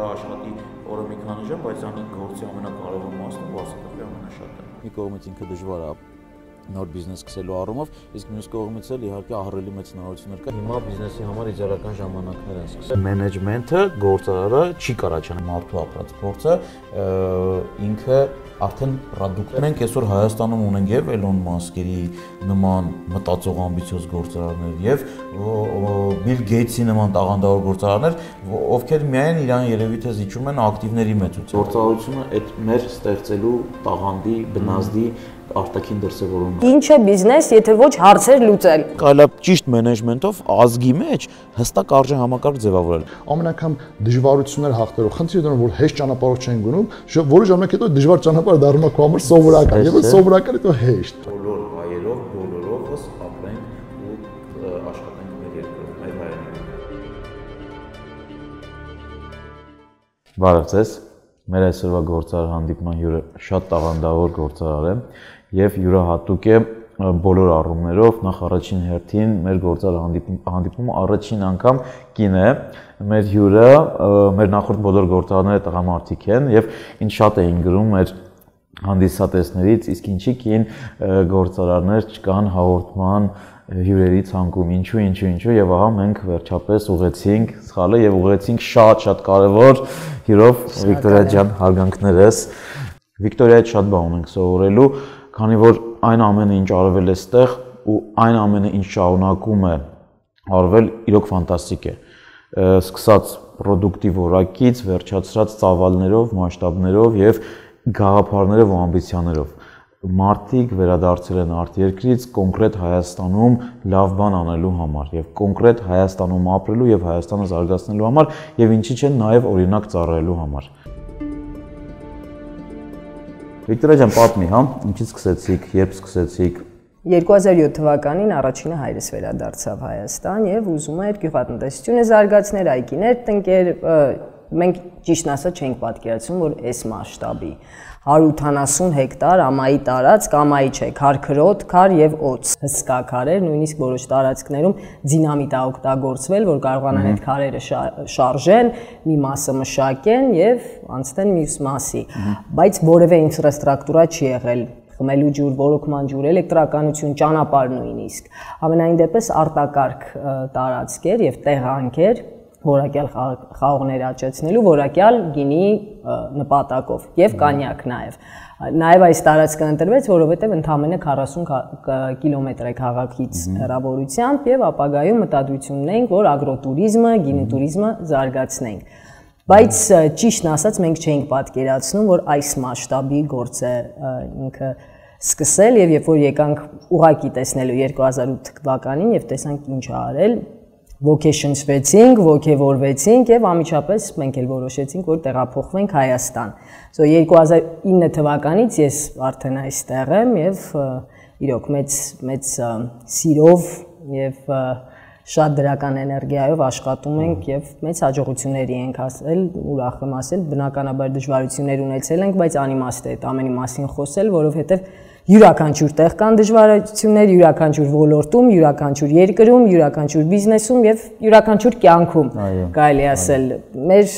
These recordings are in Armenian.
աշխատի օրը մի քանի ժամ, բայց անի գործի ամենակարևոր մասն ու վաստակի ամենաշատը։ Մի կողմից ինքը դժվար է նոր բիզնես սկսելու առումով, իսկ մյուս կողմից էլ իհարկե ահռելի մեծ հնարավորություններ կա։ Հիմա բիզնեսի համար իդեալական ժամանակներ են սկսել։ Մենեջմենթը, գործարարը չի կարա չանա մարդու ապրած փորձը, ինքը արդեն պրոդուկտ։ Մենք այսօր Հայաստանում ունենք եւ Էլոն Մասկերի նման մտածող ամբիցիոզ գործարարներ եւ Բիլ Գեյթսի նման տաղանդավոր գործարարներ, ովքեր միայն իրան երևի թե զիջում են ակտիվների մեծություն։ Գործարարությունը այդ մեր ստեղծելու տաղանդի, բնազդի արտաքին դրսևորումն է։ Ինչ է բիզնես, եթե ոչ հարցեր լուծել։ Կարելի է ճիշտ մենեջմենթով ազգի մեջ հստակ արժե համակարգ ձևավորել։ Ամեն անգամ դժվարություններ հաղթելով, խնդիրը դառնում որ հեշտ ճանապարհով չեն գնում, որոշ ժամանակ հետո դժվար ճանապարհը դառնում է քո համար սովորական, եւ այդ սովորականը հետո հեշտ։ Բոլոր հայերով, բոլորովս ապրենք ու աշխատենք մեր երկրում, մեր հայրենիքում։ Բարև ձեզ։ Մեր այսօրվա գործարար հանդիպման հյուրը շատ տաղանդավոր գործարար է եւ յուրահատուկ է բոլոր առումներով, նախ առաջին հերթին մեր գործարար հանդիպումը առաջին անգամ կին է։ Մեր հյուրը, մեր նախորդ բոլոր գործարարները տղամարդիկ են եւ ինչ շատ էին գրում մեր հանդիսատեսներից, իսկ ինչի կին գործարարներ չկան հաղորդման հյուրերի ցանկում, ինչու եւ ահա մենք վերջապես ուղեցինք սխալը եւ ուղեցինք շատ կարեւոր հյուրով Վիկտորիա ջան, հարգանքներս։ Վիկտորիայից շատ բան ունենք սովորելու, քանի որ այն ամենը ինչ արվել է ստեղ ու այն ամենը ինչ շարունակում է արվել, իրոք ֆանտաստիկ է։ Սկսած պրոդուկտի որակից, վերջացրած ծավալներով, մասշտաբներով եւ գաղափարներով ու ամբիցիաներով։ Մարդիկ վերադարձել են արտերկրից կոնկրետ Հայաստանում լավ բան անելու համար եւ կոնկրետ Հայաստանում ապրելու եւ Հայաստանը զարգացնելու համար եւ ինչի՞ չէ նաեւ օրինակ ծառայելու համար։ Վիկտորիա ջան, պատմի, հա, ինչից սկսեցիք, երբ սկսեցիք։ 2007 թվականին առաջինը հայրս վերադարձավ Հայաստան եւ ուզում էր գյուղատնտեսությունը զարգացնել, այգիներ տնկեր, մենք ճիշտն ասած չենք պատկերացնում, որ այս մասշտաբի 180 հեկտար ամայի տարածք, ամայի չէ, քարքրոտ, քար եւ օծ, հսկա քարեր, նույնիսկ որոշ տարածքներում դինամիտ է օգտագործվել, որ կարողանան այդ քարերը շարժեն, մի մասը մշակեն եւ անցնեն մյուս մասի, բայց որևէ ինֆրաստրուկտուրա չի եղել, խմելու ջուր, ոռոգման ջուր, էլեկտրականություն, ճանապարհ նույնիսկ, ամենայն դեպս արտակարգ տարածք էր եւ տեղանք էր որակյալ խաղողներ աճեցնելու, որակյալ գինի նպատակով եւ կանյակ նաեւ այս տարածքը ընտրվեց, որովհետեւ ընդամենը 40 կիլոմետր է քաղաքից հեռավորությամբ եւ ապագայում մտադրություն ունենք, որ ագրոտուրիզմը, գինետուրիզմը զարգացնենք։ Բայց ճիշտն ասած մենք չէինք պատկերացնում, որ այս մասշտաբի գործ է ինքը սկսել եւ երբ որ եկանք ուղակի տեսնելու 2008 թվականին եւ տեսանք ինչ ա արել, ոգեշնչվեցինք, ոգևորվեցինք եւ անմիջապես մենք էլ որոշեցինք, որ տեղափոխվենք Հայաստան։ 2009 թվականից ես արդեն այստեղ եմ եւ իրոք մեծ սիրով եւ շատ դրական էներգիայով աշխատում ենք եւ մեծ հաջողությունների ենք հասել, ուրախ եմ ասել, բնականաբար դժվարություններ ունեցել ենք, բայց անիմաստ է այդ ամենի մասին խոսել, որովհետեւ յուրաքանչյուր տեղ կան դժվարություններ, յուրաքանչյուր ոլորտում, յուրաքանչյուր երկրում, յուրաքանչյուր բիզնեսում եւ յուրաքանչյուր կյանքում, կարելի ասել։ Մեր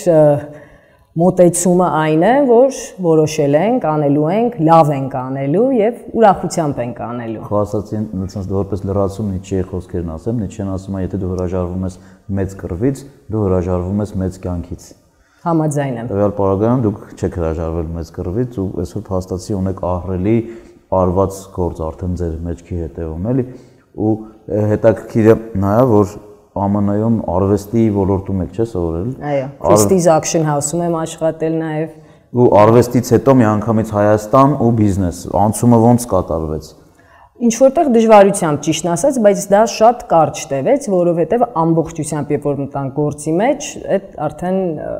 մոտեցումը այն է, որ որոշել ենք, անելու ենք, լավ ենք անելու եւ ուրախությամբ ենք անելու։ Քո ասացին, այնպես որպես լրացում Նիչեի խոսքերն ասեմ, Նիչեն ասում է, եթե դու հրաժարվում ես մեծ կռվից, դու հրաժարվում ես մեծ կյանքից։ Համաձայն եմ։ Տվյալ պարագայում դուք չեք հրաժարվել մեծ կռվից ու այսօր փաստացի ունեք ահռելի արված գործ արդեն ձեր մեջքի հետևում էլի ու հետաքրքիր է նաեւ որ ԱՄՆ-ում արվեստի ոլորտում եք չէ սովորել։ Այո, Christie's Auction House-ում եմ աշխատել նաեւ։ Ու արվեստից հետո միանգամից Հայաստան ու բիզնես, անցումը ոնց կատարվեց։ Ինչ որտեղ դժվարությամբ ճիշտն ասած, բայց դա շատ կարճ տևեց, որովհետեւ ամբողջությամբ երբ որ մտանք գործի մեջ, այդ արդեն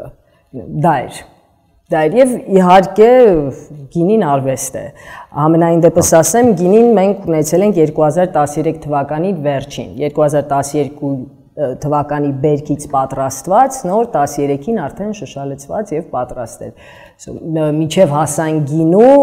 դա էր։ Եվ իհարկե գինին արվեստ է։ Ամենայն դեպս ասեմ, գինին մենք ունեցել ենք 2013 թվականի վերջին, 2012 թվականի բերքից պատրաստված, նոր 13-ին արդեն շշալեցված եւ պատրաստ էր։ Մինչեւ հասան գինու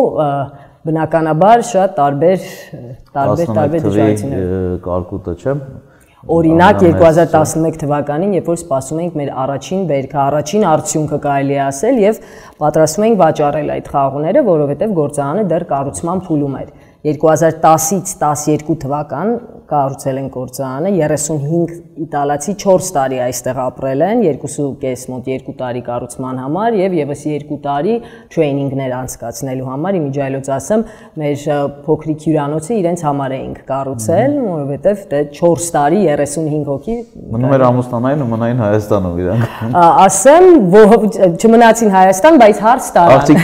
բնականաբար շատ տարբեր դժվարություններ։ Կարկուտը չէ։ Օրինակ 2011 թվականին, երբ որ սպասում ենք մեր առաջին բերքը, առաջին արդյունքը կարելի է ասել եւ պատրաստում ենք վաճառել այդ խաղողները, որովհետեւ գործարանը դեռ կառուցման փուլում էր։ 2010-ից 12 թվական կառուցել են գործարանը, 35 իտալացի 4 տարի այստեղ ապրել են, 2.5 մոտ 2 տարի կառուցման համար եւ եւս 2 տարի տրեյնինգներ անցկացնելու համար, իմիջայլոց ասեմ, մեր փոքրիկ հյուրանոցը իրենց համար էինք կառուցել, որովհետեւ դե 4 տարի 35 հոգի մնում էր ամուսնանային ու մնային Հայաստանում իրանք։ Ասեմ, չմնացին Հայաստան, բայց հարց տարան։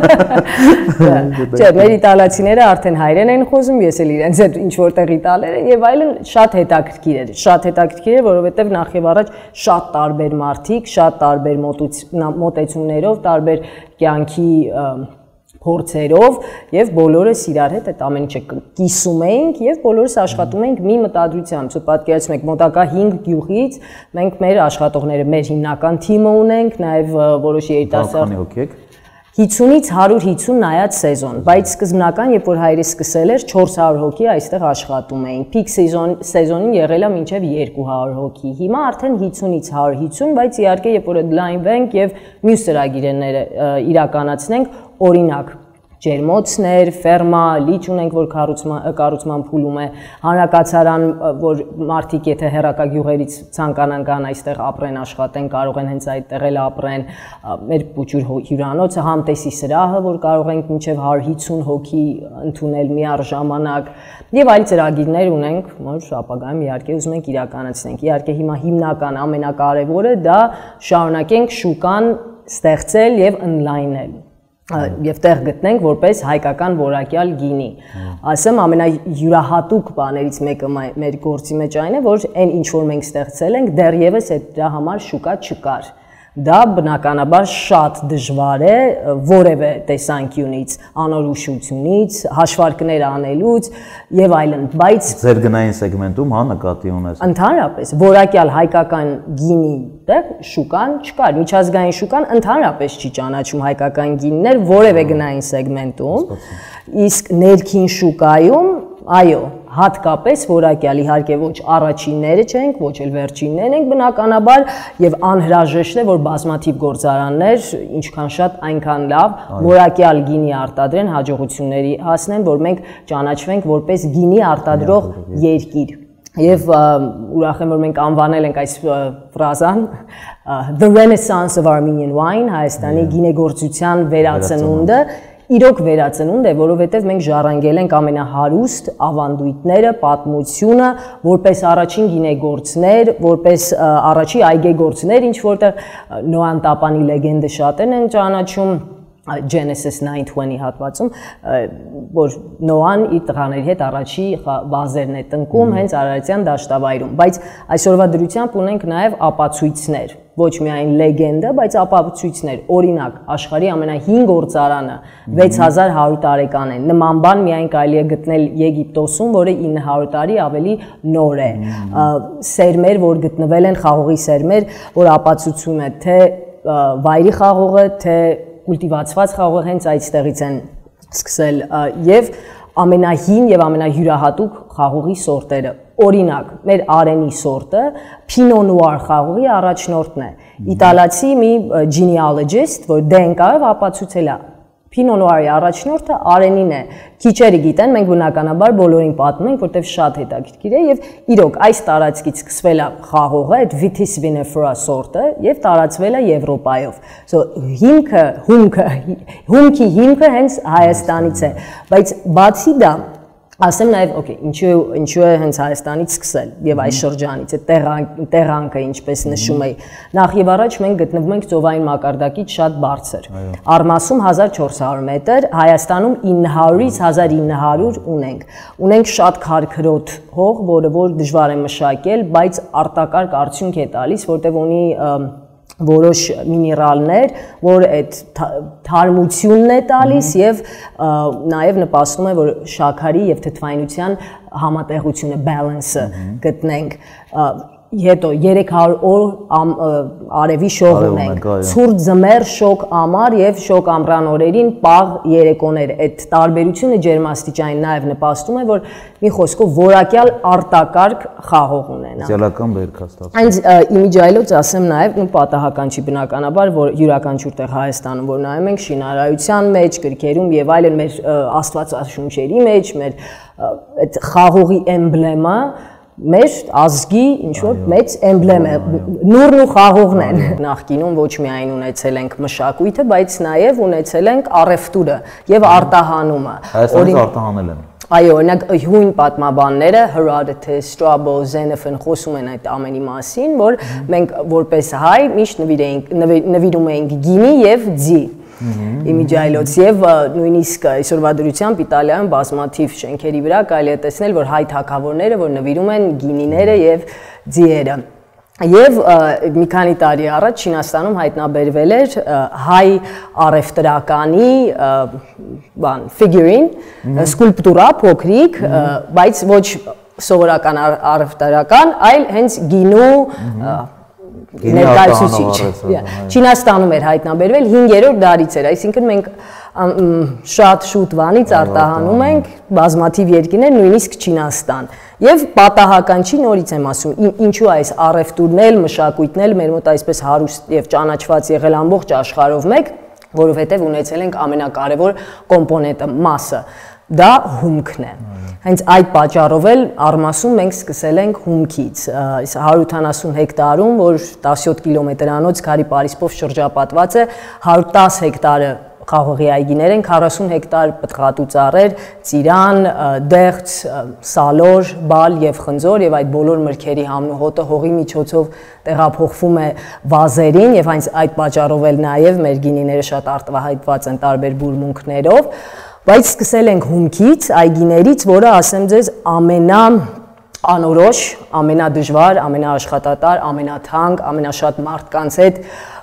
Չէ, մեր իտալացիները արդեն հայերեն են խոսում, ես էլ իրենց հետ ինչ որտեղ իտալեր են եւ այլն շատ հետաքրքիր էր։ Շատ հետաքրքիր էր, որովհետեւ նախ եւ առաջ շատ տարբեր մարդիկ, շատ տարբեր մոտեցումներով, տարբեր կյանքի փորձերով եւ բոլորս իրար հետ այդ ամեն ինչը կիսում էինք եւ բոլորս աշխատում էինք մի մտադրությամբ։ Ցույց պատկերացնում եք մոտակա 5 գյուղից մենք մեր աշխատողները, մեր հիմնական թիմը ունենք, նաեւ որոշ երիտասարդ 50-ից 150 նայած սեզոն, բայց սկզբնական, երբ որ հայրս սկսել էր, 400 հոգի այստեղ աշխատում էին։ Peak սեզոնին եղել է մինչև 200 հոգի։ Հիմա արդեն 50-ից 150, բայց իհարկե, երբ որ լայնվենք եւ մյուս ծրագիրները իրականացնենք, օրինակ ջերմոցներ, ֆերմա, լիճ ունենք, որ կառուցման փուլում է, հանրակացարան, որ մարդիկ եթե հեռակա գյուղերից ցանկանան կան այստեղ ապրեն, աշխատեն, կարող են հենց այդտեղ էլ ապրեն, մեր փուճուր հյուրանոցը, համտեսի սրահը, որ կարող ենք մինչև 150 հոգի ընդունել միառժամանակ եւ այլ ծրագիրներ ունենք, որ ապագայում իհարկե ուզում ենք իրականացնենք։ Իհարկե հիմա հիմնական ամենակարևորը դա շարունակենք շուկան ստեղծել եւ online-ել եւ տեղ գտնենք որպես հայկական որակյալ գինի։ Ասեմ ամենայուրահատուկ բաներից մեկը մեր գործի մեջ այն է, որ այն ինչ որ մենք ստեղծել ենք, դեռևս այդ դրա համար շուկա չկար։ Դա բնականաբար շատ դժվար է որևէ տեսանկյունից, անորոշությունից, հաշվարկներ անելուց եւ այլն, բայց ձեր գնային սեգմենտում հա նկատի ունես։ Ընդհանրապես որակյալ հայկական գինի տեղ շուկան չկար, միջազգային շուկան ընդհանրապես չի ճանաչում հայկական գինիներ որևէ գնային սեգմենտում, իսկ ներքին շուկայում, այո, հատկապես որակյալ, իհարկե ոչ առաջինները չենք, ոչ էլ վերջիններն ենք բնականաբար եւ անհրաժեշտ է որ բազմաթիվ գործարաններ ինչքան շատ այնքան լավ որակյալ գինի արտադրեն, հաջողությունների հասնեն, որ մենք ճանաչվենք որպես գինի արտադրող երկիր։ Եվ ուրախ եմ որ մենք անվանել ենք այս ֆրազան The Renaissance of Armenian Wine, Հայաստանի գինեգործության վերածնունդը իրոք վերածնունդ է, որովհետև մենք ժառանգել ենք ամենահարուստ ավանդույթները, պատմությունը, որպես առաջին գինեգործներ, որպես առաջի այգեգործներ, ինչ որտեղ Նոան Տապանի լեգենդը շատերն են ճանաչում, Genesis 9:20 հատվածում, որ Նոան իր տղաների հետ առաջի վազերն է տնկում հենց Արարատյան դաշտավայրում, բայց այսօրվա դրությամբ ունենք նաև ապացույցներ, ոչ միայն լեգենդը, բայց ապացույցներ, օրինակ, աշխարհի ամենահին գործարանը 6100 տարեկան է, նման բան միայն կարելի է գտնել Եգիպտոսում, որը 900 տարի ավելի նոր է, սերմեր, որ գտնվել են, խաղողի սերմեր, որ ապացուցում է թե վայրի խաղողը, թե կուլտիվացված խաղողը հենց այդտեղից են սկսել եւ ամենահին եւ ամենահյուրահատուկ խաղողի սորտերը։ Օրինակ, մեր Արենի սորտը Pinot Noir խաղողի առաջնորդն է։ Իտալացի մի genealogist, որ DNK-ով ապացուցել է Pinot Noir-ի առաջնորդը Արենին է։ Քիչերը գիտեն, մենք բնականաբար բոլորին պատմում ենք, որտեղ շատ հետաքրքիր է եւ իրոք այս տարածքից սկսվել է խաղողը, այդ Vitis vinifera սորտը եւ տարածվել է Եվրոպայով։ So հումքի հիմքը հենց Հայաստանից է, բայց բացի դա ասեմ նաև, օքեյ, ինչու է հենց Հայաստանից սկսել եւ այս շրջանից, այդ տեղանքը, ինչպես նշում էի։ Նախ եւ առաջ մենք գտնվում ենք ծովային մակարդակից շատ բարձր։ Արմասում 1400 մետր, Հայաստանում 900-ից 1900 ունենք շատ քարքրոտ հող, որը որ դժվար է մշակել, բայց արտակարգ արդյունք է տալիս, որտեղ ունի որոշ միներալներ, որ այդ թարմությունն է տալիս եւ նաեւ նպաստում է որ շաքարի եւ թթվայնության համատեղությունը, balance-ը գտնենք։ հետո 300 օր արևի շող ունենք, ցուրտ ձմեռ շոկ ամառ եւ շոկ ամռան օրերին պաղ երեկոներ։ Այդ տարբերությունը ջերմաստիճանին նաեւ նպաստում է, որ մի խոսքով որակյալ արտակարգ խաղող ունենա։ Սոցիալական բերք հաստատ։ Այնց իմիջայլոց ասեմ նաեւ, ու պատահական չի բնականաբար, որ յուրաքանչյուր տեղ Հայաստանում որ նայում ենք շինարարության մեջ, գրքերում եւ այլն մեր աստվածաշունչերի մեջ, մեր այդ խաղողի էմբլեմը մեր ազգի ինչ որ մեծ էմբլեմ է, նուրն ու խաղողն են։ Նախկինում ոչ միայն ունեցել ենք մշակույթը, բայց նաև ունեցել ենք առևտուրը եւ արտահանումը։ Հայաստանից արտահանել են։ Այո, օրինակ հույն պատմաբանները Herodotus, Strabo, Xenophon խոսում են այդ ամենի մասին, որ մենք որպես հայ միշտ նվիրում էինք գինի եւ ձի։ Իմիջայլոց եւ նույնիսկ այսօրվա դրությամբ Իտալիայում բազմաթիվ շենքերի վրա կարելի է տեսնել, որ հայ թագավորները, որ նվիրում են գինիները եւ ձիերը։ Եվ մի քանի տարի առաջ Չինաստանում հայտնաբերվել էր հայ առևտրականի figurine, սկուլպտուրա փոքրիկ, բայց ոչ սովորական առևտրական, այլ հենց գինու ներկայացուցիչ։ Չինաստանում էր հայտնաբերվել 5-րդ դարից էր, այսինքն մենք շատ շուտ վանից արտահանում ենք բազմաթիվ երկրներ, նույնիսկ Չինաստան։ Եվ պատահական չի, նորից եմ ասում, ինչու այս առևտուրն էլ, մշակույթն էլ մեր մոտ այսպես հարուստ եւ ճանաչված եղել ամբողջ աշխարհով մեկ, որովհետեւ ունեցել ենք ամենակարևոր կոմպոնենտը, մասը, դա հումքն է։ Հենց այդ պատճառով էլ Արմասում մենք սկսել ենք հումքից, 180 հեկտարում, որ 17 կիլոմետրանոց քարի պարիսպով շրջապատված է, 110 հեկտարը խաղողի այգիներ են, 40 հեկտար պտղատու ծառեր, ծիրան, դեղց, սալոր, բալ եւ խնձոր եւ այդ բոլոր մրգերի համն ու հոտը հողի միջոցով տեղափոխվում է վազերին եւ հենց այդ պատճառով էլ նաեւ մեր գինիները շատ արտահայտված են տարբեր բուրմունքներով, բայց սկսել ենք հումքից, այգիներից, որը ասեմ ձեզ ամենաանորոշ, ամենադժվար, ամենաաշխատատար, ամենաթանկ, ամենաշատ մարդկանց հետ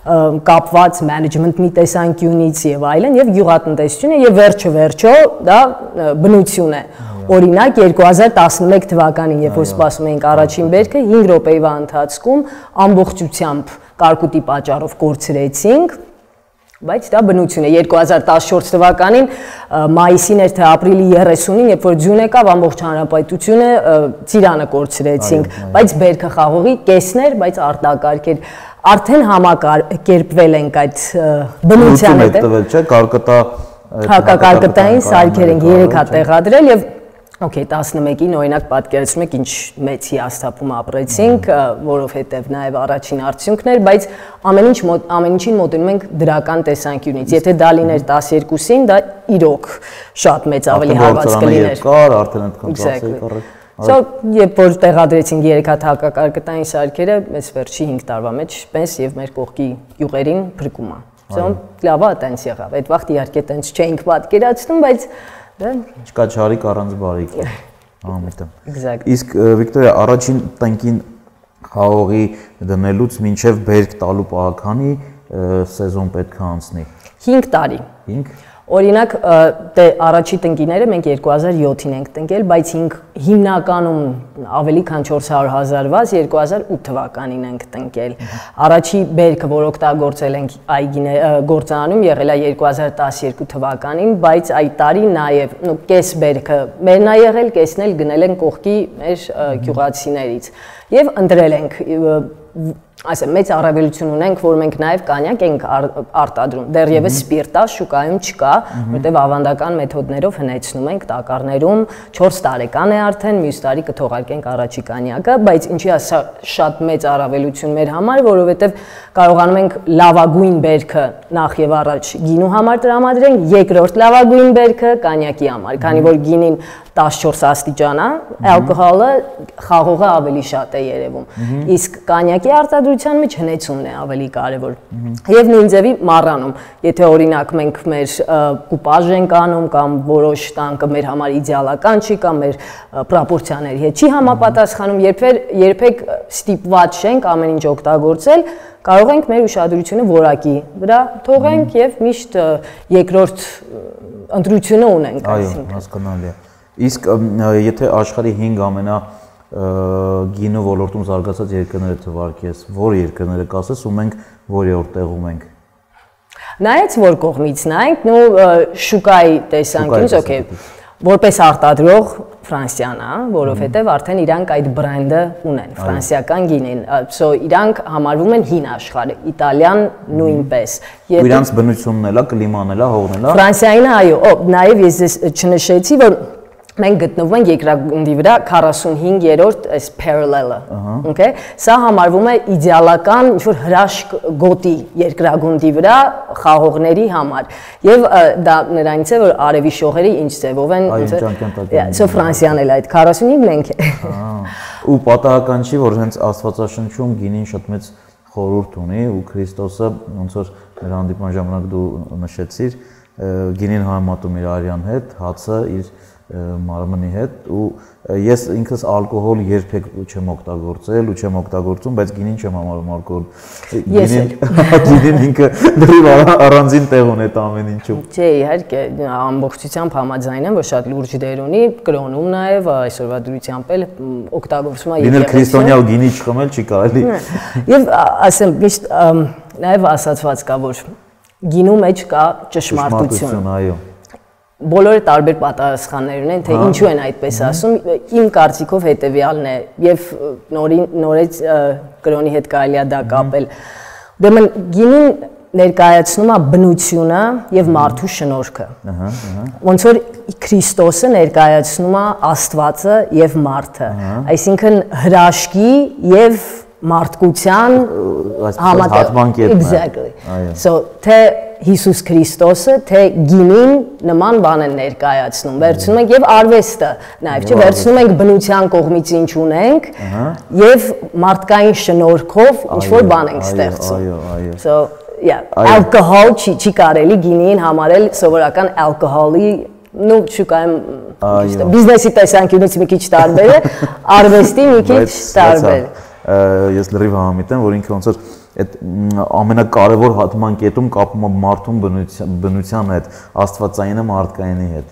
կապված management-ի տեսանկյունից եւ այլն եւ գյուղատնտեսությունը եւ վերջը դա բնություն է։ Օրինակ 2011 թվականին, երբ որ սպասում էինք առաջին բերքը, 5 րոպեվա ընթացքում ամբողջությամբ կարկուտի պատճառով կորցրեցինք, բայց դա բնություն է։ 2014 թվականին մայիսին էր թե ապրիլի 30-ին, երբ որ ձյուն եկավ ամբողջ հանրապետությունը ծիրանը կորցրեցինք, բայց բերքը խաղողի կեսն էր, բայց արտակարգ էր։ Արդեն համակերպվել ենք այդ բնության հետ։ Տվել չէ, կարկտա հակակարկտային սարքեր ենք 3 հատ տեղադրել եւ Okay, 11-ին օրինակ պատկերացնում եք ինչ մեծ հիասթափում ապրեցինք, որովհետև նաև առաջին արդյունքն էր, բայց ամեն ինչին մոտենում ենք դրական տեսանկյունից։ Եթե դա լիներ 12-ին, դա իրոք շատ մեծ ավելի հավաս կլիներ։ Արդեն այդքան ծախսեր կառը։ Երբ որ տեղադրեցինք 3 հատ հակակարկտային սարքերը, մեզ վերջի 5 տարվա մեջ պես եւ մեր կողքի յուղերին փրկում է։ Լավ է, տենց եղավ։ Այդ վաղ իհարկե տենց չէինք պատկերացնում, բայց Չկա չարիք առանց բարիք։ Ամիտը։ Exactly։ Իսկ Վիկտորիա, առաջին տնկին խաղողի դնելուց մինչև բերք տալու պահականի սեզոն պետք է անցնի։ 5 տարի։ 5։ Օրինակ, առաջի տնկիները մենք 2007-ին ենք տնկել, բայց հիմնականում ավելի քան 400,000 վազ 2008 թվականին ենք տնկել։ Առաջի բերքը, որ օգտագործել ենք գործարանում, եղել է 2012 թվականին, բայց այդ տարի նաև կես բերքը մերն է եղել, կեսն էլ գնել են կողքի մեր գյուղացիներից եւ ընտրել ենք ասեմ, մեծ առավելություն ունենք, որ մենք նաև կանյակ ենք արտադրում, դեռևս սպիրտա շուկայում չկա, որտեղ ավանդական մեթոդներով հնեցնում ենք տակառներում, 4 տարեկան է արդեն, մյուս տարի կթողարկենք առաջի կանյակը, բայց ինչի է շատ մեծ առավելություն մեր համար, որովհետև կարողանում ենք լավագույն բերքը նախ եւ առաջ գինու համար տրամադրենք, երկրորդ լավագույն բերքը կանյակի համար, քանի որ գինին 14 աստիճան է, ալկոհոլը խաղողը ավելի շատ է երևում։ Իսկ կանյակի արտադրության մեջ հնեցումն է ավելի կարևոր։ Եվ նույն ձևի մառանում, եթե օրինակ մենք մեր կուպաժ ենք անում կամ որոշ տանկը մեր համար իդեալական չի կամ մեր պրոպորցիաների հետ չի համապատասխանում, երբեք ստիպված չենք ամեն ինչ օգտագործել, կարող ենք մեր ուշադրությունը որակի վրա թողենք եւ միշտ երկրորդ ընտրությունը ունենք, այսինքն։ Այո, հասկանալի է։ Իսկ եթե աշխարհի 5 գինու ոլորտում զարգացած երկրները թվարկես, որ երկրները կասես ու մենք որի-որ տեղում ենք։ Նայած որ կողմից նայենք, նու շուկայի տեսանկյունից, օքեյ, որպես արտադրող Ֆրանսիան է, որովհետև արդեն իրանք այդ բրենդը ունեն, ֆրանսիական գինին, so իրանք համարվում են հին աշխարհ, Իտալիան նույնպես։ Ու իրանք բնությունն էլա, կլիման էլա, հողն էլա։ Ֆրանսիային այո, նաև ես չնշեցի, որ մենք գտնվում ենք երկրագնդի վրա 45-րդ այս parallel-ը, okay? Սա համարվում է իդեալական ինչ-որ հրաշք գոտի երկրագնդի վրա խաղողների համար։ Եվ դա նրանից է, որ արևի շողերը ինչ ձևով են, so Ֆրանսիան էլ այդ 45 մենք է։ Ու պատահական չի, որ հենց Աստվածաշնչում գինին շատ մեծ խորհուրդ ունի ու Քրիստոսը ոնց որ մեր հանդիպման ժամանակ դու նշեցիր, գինին համեմատում իր արյան հետ, հացը իր մարմնի հետ ու ես ինքս ալկոհոլ երբեք չեմ օգտագործել ու չեմ օգտագործում, բայց գինին չեմ համարում ալկոհոլ։ Գինին ինքը դեռ առանձին տեղ ունի այդ ամեն ինչում։ Չէ, իհարկե, ամբողջությամբ համաձայն եմ, որ շատ լուրջ դեր ունի, կրոնում նաև այսօրվա դրությամբ էլ օգտագործվում է եկեղեցին։ Գինել քրիստոնյա ու գինի չխմել չի կարելի։ Եվ ասեմ, միշտ նաև ասացված կա, որ գինու մեջ կա ճշմարտություն, այո։ Բոլորը տարբեր պատասխաններ ունեն, թե ինչու են այդպես ասում, իմ կարծիքով հետևյալն է, եւ նորից կրոնի հետ կարելի է դա կապել։ Ուրեմն գինին ներկայացնում է բնությունը եւ մարդու շնորհքը։ Ոնց որ Քրիստոսը ներկայացնում է Աստվածը եւ մարդը, այսինքն հրաշքի եւ մարդկության հատման կետն է։ Exactly. So թե Հիսուս Քրիստոսը, թե գինին նման բան են ներկայացնում, վերցնում ենք եւ արվեստը, նաեւ չէ, վերցնում ենք բնության կողմից ինչ ունենք եւ մարդկային շնորհքով ինչ որ բան ենք ստեղծում։ Այո։ So yeah, alcohol չի կարելի գինին համարել սովորական alcohol-ի նու շուկայում բիզնեսի տեսանկյունից մի քիչ տարբեր է, արվեստի մի քիչ տարբեր է։ Ես լրիվ համամիտ եմ, որ ինքը ոնց որ այդ ամենակարևոր հատման կետում կապում է մարդուն բնության հետ, աստվածայինը մարդկայինի հետ։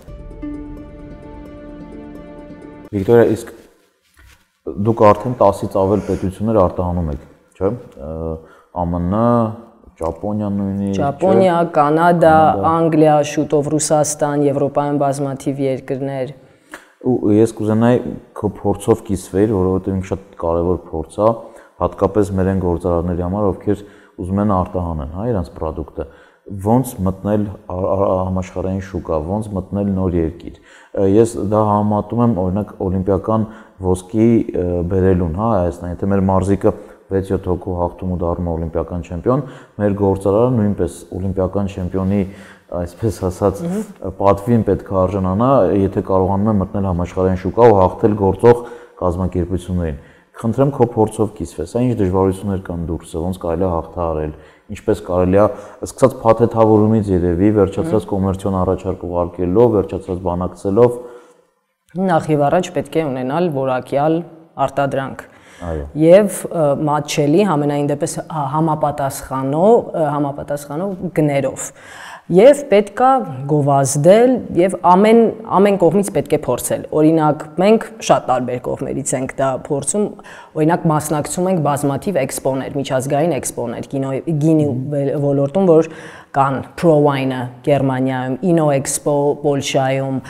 Վիկտորիա, իսկ դուք արդեն 10-ից ավել պետություններ արտահանում եք, չէ՞։ ԱՄՆ, Ճապոնիա նույնիսկ, Ճապոնիա, Կանադա, Անգլիա, շուտով Ռուսաստան, Եվրոպայում բազմաթիվ երկրներ։ Ու ես կուզենայի քո փորձով կիսվեի, որովհետև ինքը շատ կարևոր փորձ է, հատկապես մեր այն գործարարների համար, ովքեր ուզում են արտահանեն, հա, իրենց product-ը, ոնց մտնել համաշխարհային շուկա, ոնց մտնել նոր երկիր։ Ես դա համեմատում եմ օրինակ օլիմպիական ոսկի բերելուն, հա, Հայաստան, եթե մեր մարզիկը 6-7 հոգու հաղթում ու դառնում է օլիմպիական չեմպիոն, մեր գործարարը նույնպես օլիմպիական չեմպիոնի այսպես ասած պատվին պետք է արժանանա, եթե կարողանում է մտնել համաշխարհային շուկա ու հաղթել գործող կազմակերպություններին։ Խնդրեմ քո փորձով կիսվես, այն ինչ դժվարություններ կան դուրսը, ոնց կարելի է հաղթահարել, ինչպես կարելի է սկսած փաթեթավորումից երևի, վերջացած կոմերցիոն առաջարկ ուղարկելով, վերջացած բանակցելով։ Նախ եւ առաջ պետք է ունենալ որակյալ արտադրանք։ Այո։ Եվ մատչելի համենայն դեպս համապատասխանող գներով։ Եվ պետքա գովազդել եւ ամեն կողմից պետք է փորձել։ Օրինակ, մենք շատ տարբեր կողմերից ենք դա փորձում, օրինակ մասնակցում ենք բազմաթիվ էքսպոներ, միջազգային էքսպոներ, գինի ոլորտում, որ կան Pro Wine-ը Գերմանիայում, Inno Expo Պոլշայում,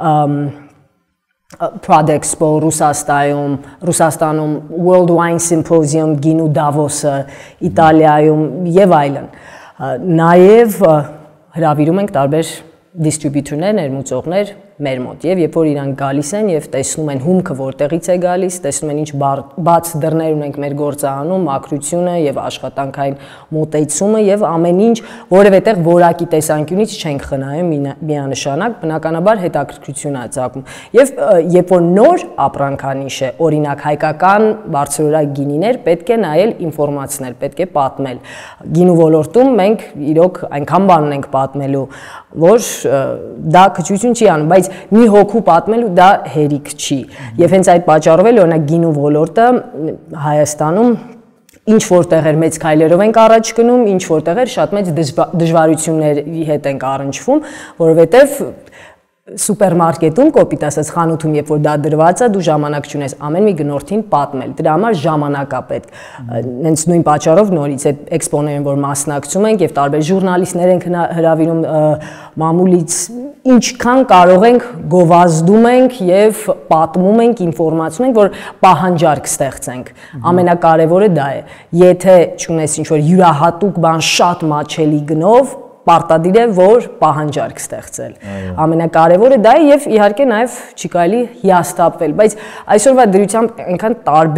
Prodexpo Ռուսաստանում, World Wine Symposium գինու Դավոսը Իտալիայում եւ այլն։ Նաեւ հրավիրում ենք տարբեր դիստրիբյուտորներ, ներմուծողներ մեր մոտ եւ երբ որ իրանք գալիս են եւ տեսնում են հումքը որտեղից է գալիս, տեսնում են ինչ բաց դռներ ունենք մեր գործարանում, մաքրությունը եւ աշխատանքային մոտեցումը եւ ամեն ինչ, որովհետեւ որակի տեսանկյունից չենք խնայում միանշանակ, բնականաբար հետաքրքրություն է ծագում։ Եվ երբ որ նոր ապրանքանիշ է, օրինակ հայկական բարձրորակ գինիներ, պետք է նայել ինֆորմացնել, պետք է պատմել։ Գինու ոլորտում մենք իրոք այնքան բան ունենք պատմելու, որ դա քչություն չի անում, բայց մի հոգու պատմելու դա հերիք չի։ Եվ հենց այդ պատճառով էլ օրինակ գինու ոլորտը Հայաստանում ինչ որտեղ մեծ քայլերով ենք առաջ գնում, ինչ որտեղ շատ մեծ դժվարությունների հետ ենք առնչվում, որովհետև սուպերմարկետում, կոպիտ ասած խանութում, երբ որ դա դրված է, դու ժամանակ չունես ամեն մի գնորդին պատմել։ Դրա համար ժամանակ է պետք։ Հենց նույն պատճառով նորից այդ էքսպոներին, որ մասնակցում ենք եւ տարբեր ժուրնալիստներ ենք հրավիրում մամուլից, ինչքան կարող ենք գովազդում ենք եւ պատմում ենք, ինֆորմացիա ենք, որ պահանջարկ ստեղծենք։ Ամենակարևորը դա է։ Եթե չունես ինչ-որ յուրահատուկ բան շատ մաչելի գնով, պարտադիր է, որ պահանջարկ ստեղծել։ Ամենակարևորը դա է եւ իհարկե նաեւ չի կարելի հիասթափվել, բայց այսօրվա դրությամբ այնքան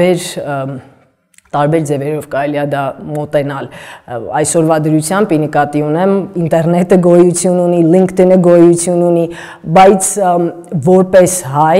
տարբեր ձևերով կարելի է դա մոտենալ։ Այսօրվա դրությամբ նկատի ունեմ ինտերնետը գոյություն ունի, LinkedIn-ը գոյություն ունի, բայց որպես հայ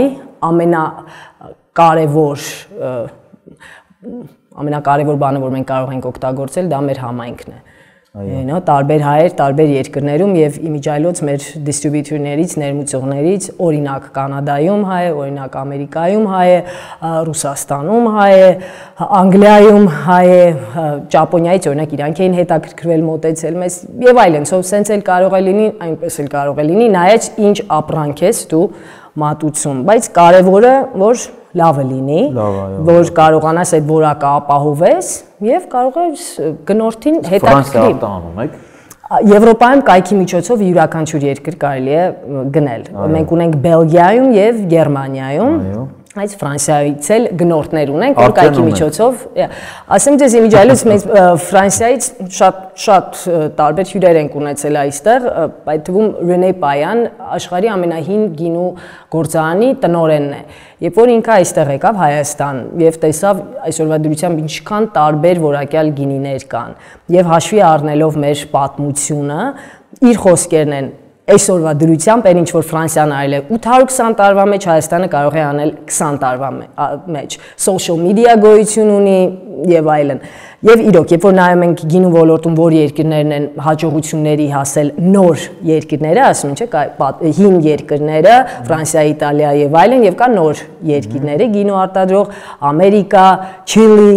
ամենակարևոր բանը, որ մենք կարող ենք օգտագործել, դա մեր համայնքն է։ Նո տարբեր հայեր, տարբեր երկրներում եւ իմիջայլոց մեր դիստրիբյութորներից, ներմուծողներից, օրինակ Կանադայում հայ է, օրինակ Ամերիկայում հայ է, Ռուսաստանում հայ է, Անգլիայում հայ է, Ճապոնիայից օրինակ իրանք էին հետաքրքրվել մոտեցել մեզ եւ այլն, սենց էլ կարող է լինի, այնպես էլ կարող է լինի, նայած ինչ ապրանք ես դու մատուցում, բայց կարևորը որ լավը լինի, որ կարողանաս այդ որակը ապահովես եւ կարող ես գնորդին հետաքրքրի։ Եվրոպայում կայքի միջոցով յուրաքանչյուր երկր կարելի է գնել։ Մենք ունենք Բելգիայում եւ Գերմանիայում, այս Ֆրանսիայից էլ գնորդներ ունենք, որ կայքի միջոցով, ասեմ ձեզ իմիջիալից մեզ Ֆրանսիայից շատ տարբեր հյուրեր ենք ունեցել այստեղ, այդ թվում Ռենե Պայան, աշխարհի ամենահին գինու գործարանի տնօրենն է։ Երբ որ ինքը այստեղ եկավ Հայաստան եւ տեսավ այսօրվա դրությամբ ինչքան տարբեր որակյալ գինիներ կան եւ հաշվի առնելով մեր պատմությունը, իր խոսքերն են այսօրվա դրությամբ այն ինչ որ Ֆրանսիան արել է 820 տարվա մեջ, Հայաստանը կարող է անել 20 տարվա մեջ։ Social media գոյություն ունի եւ այլն։ Եվ իրոք, երբ որ նայում ենք գինու ոլորտում, որ երկրներն են հաջողությունների հասել նոր երկրները, ասում են, չէ, հին երկրները, Ֆրանսիա, Իտալիա եւ այլն, եւ կա նոր երկիրները, գինու արտադրող Ամերիկա, Չիլի,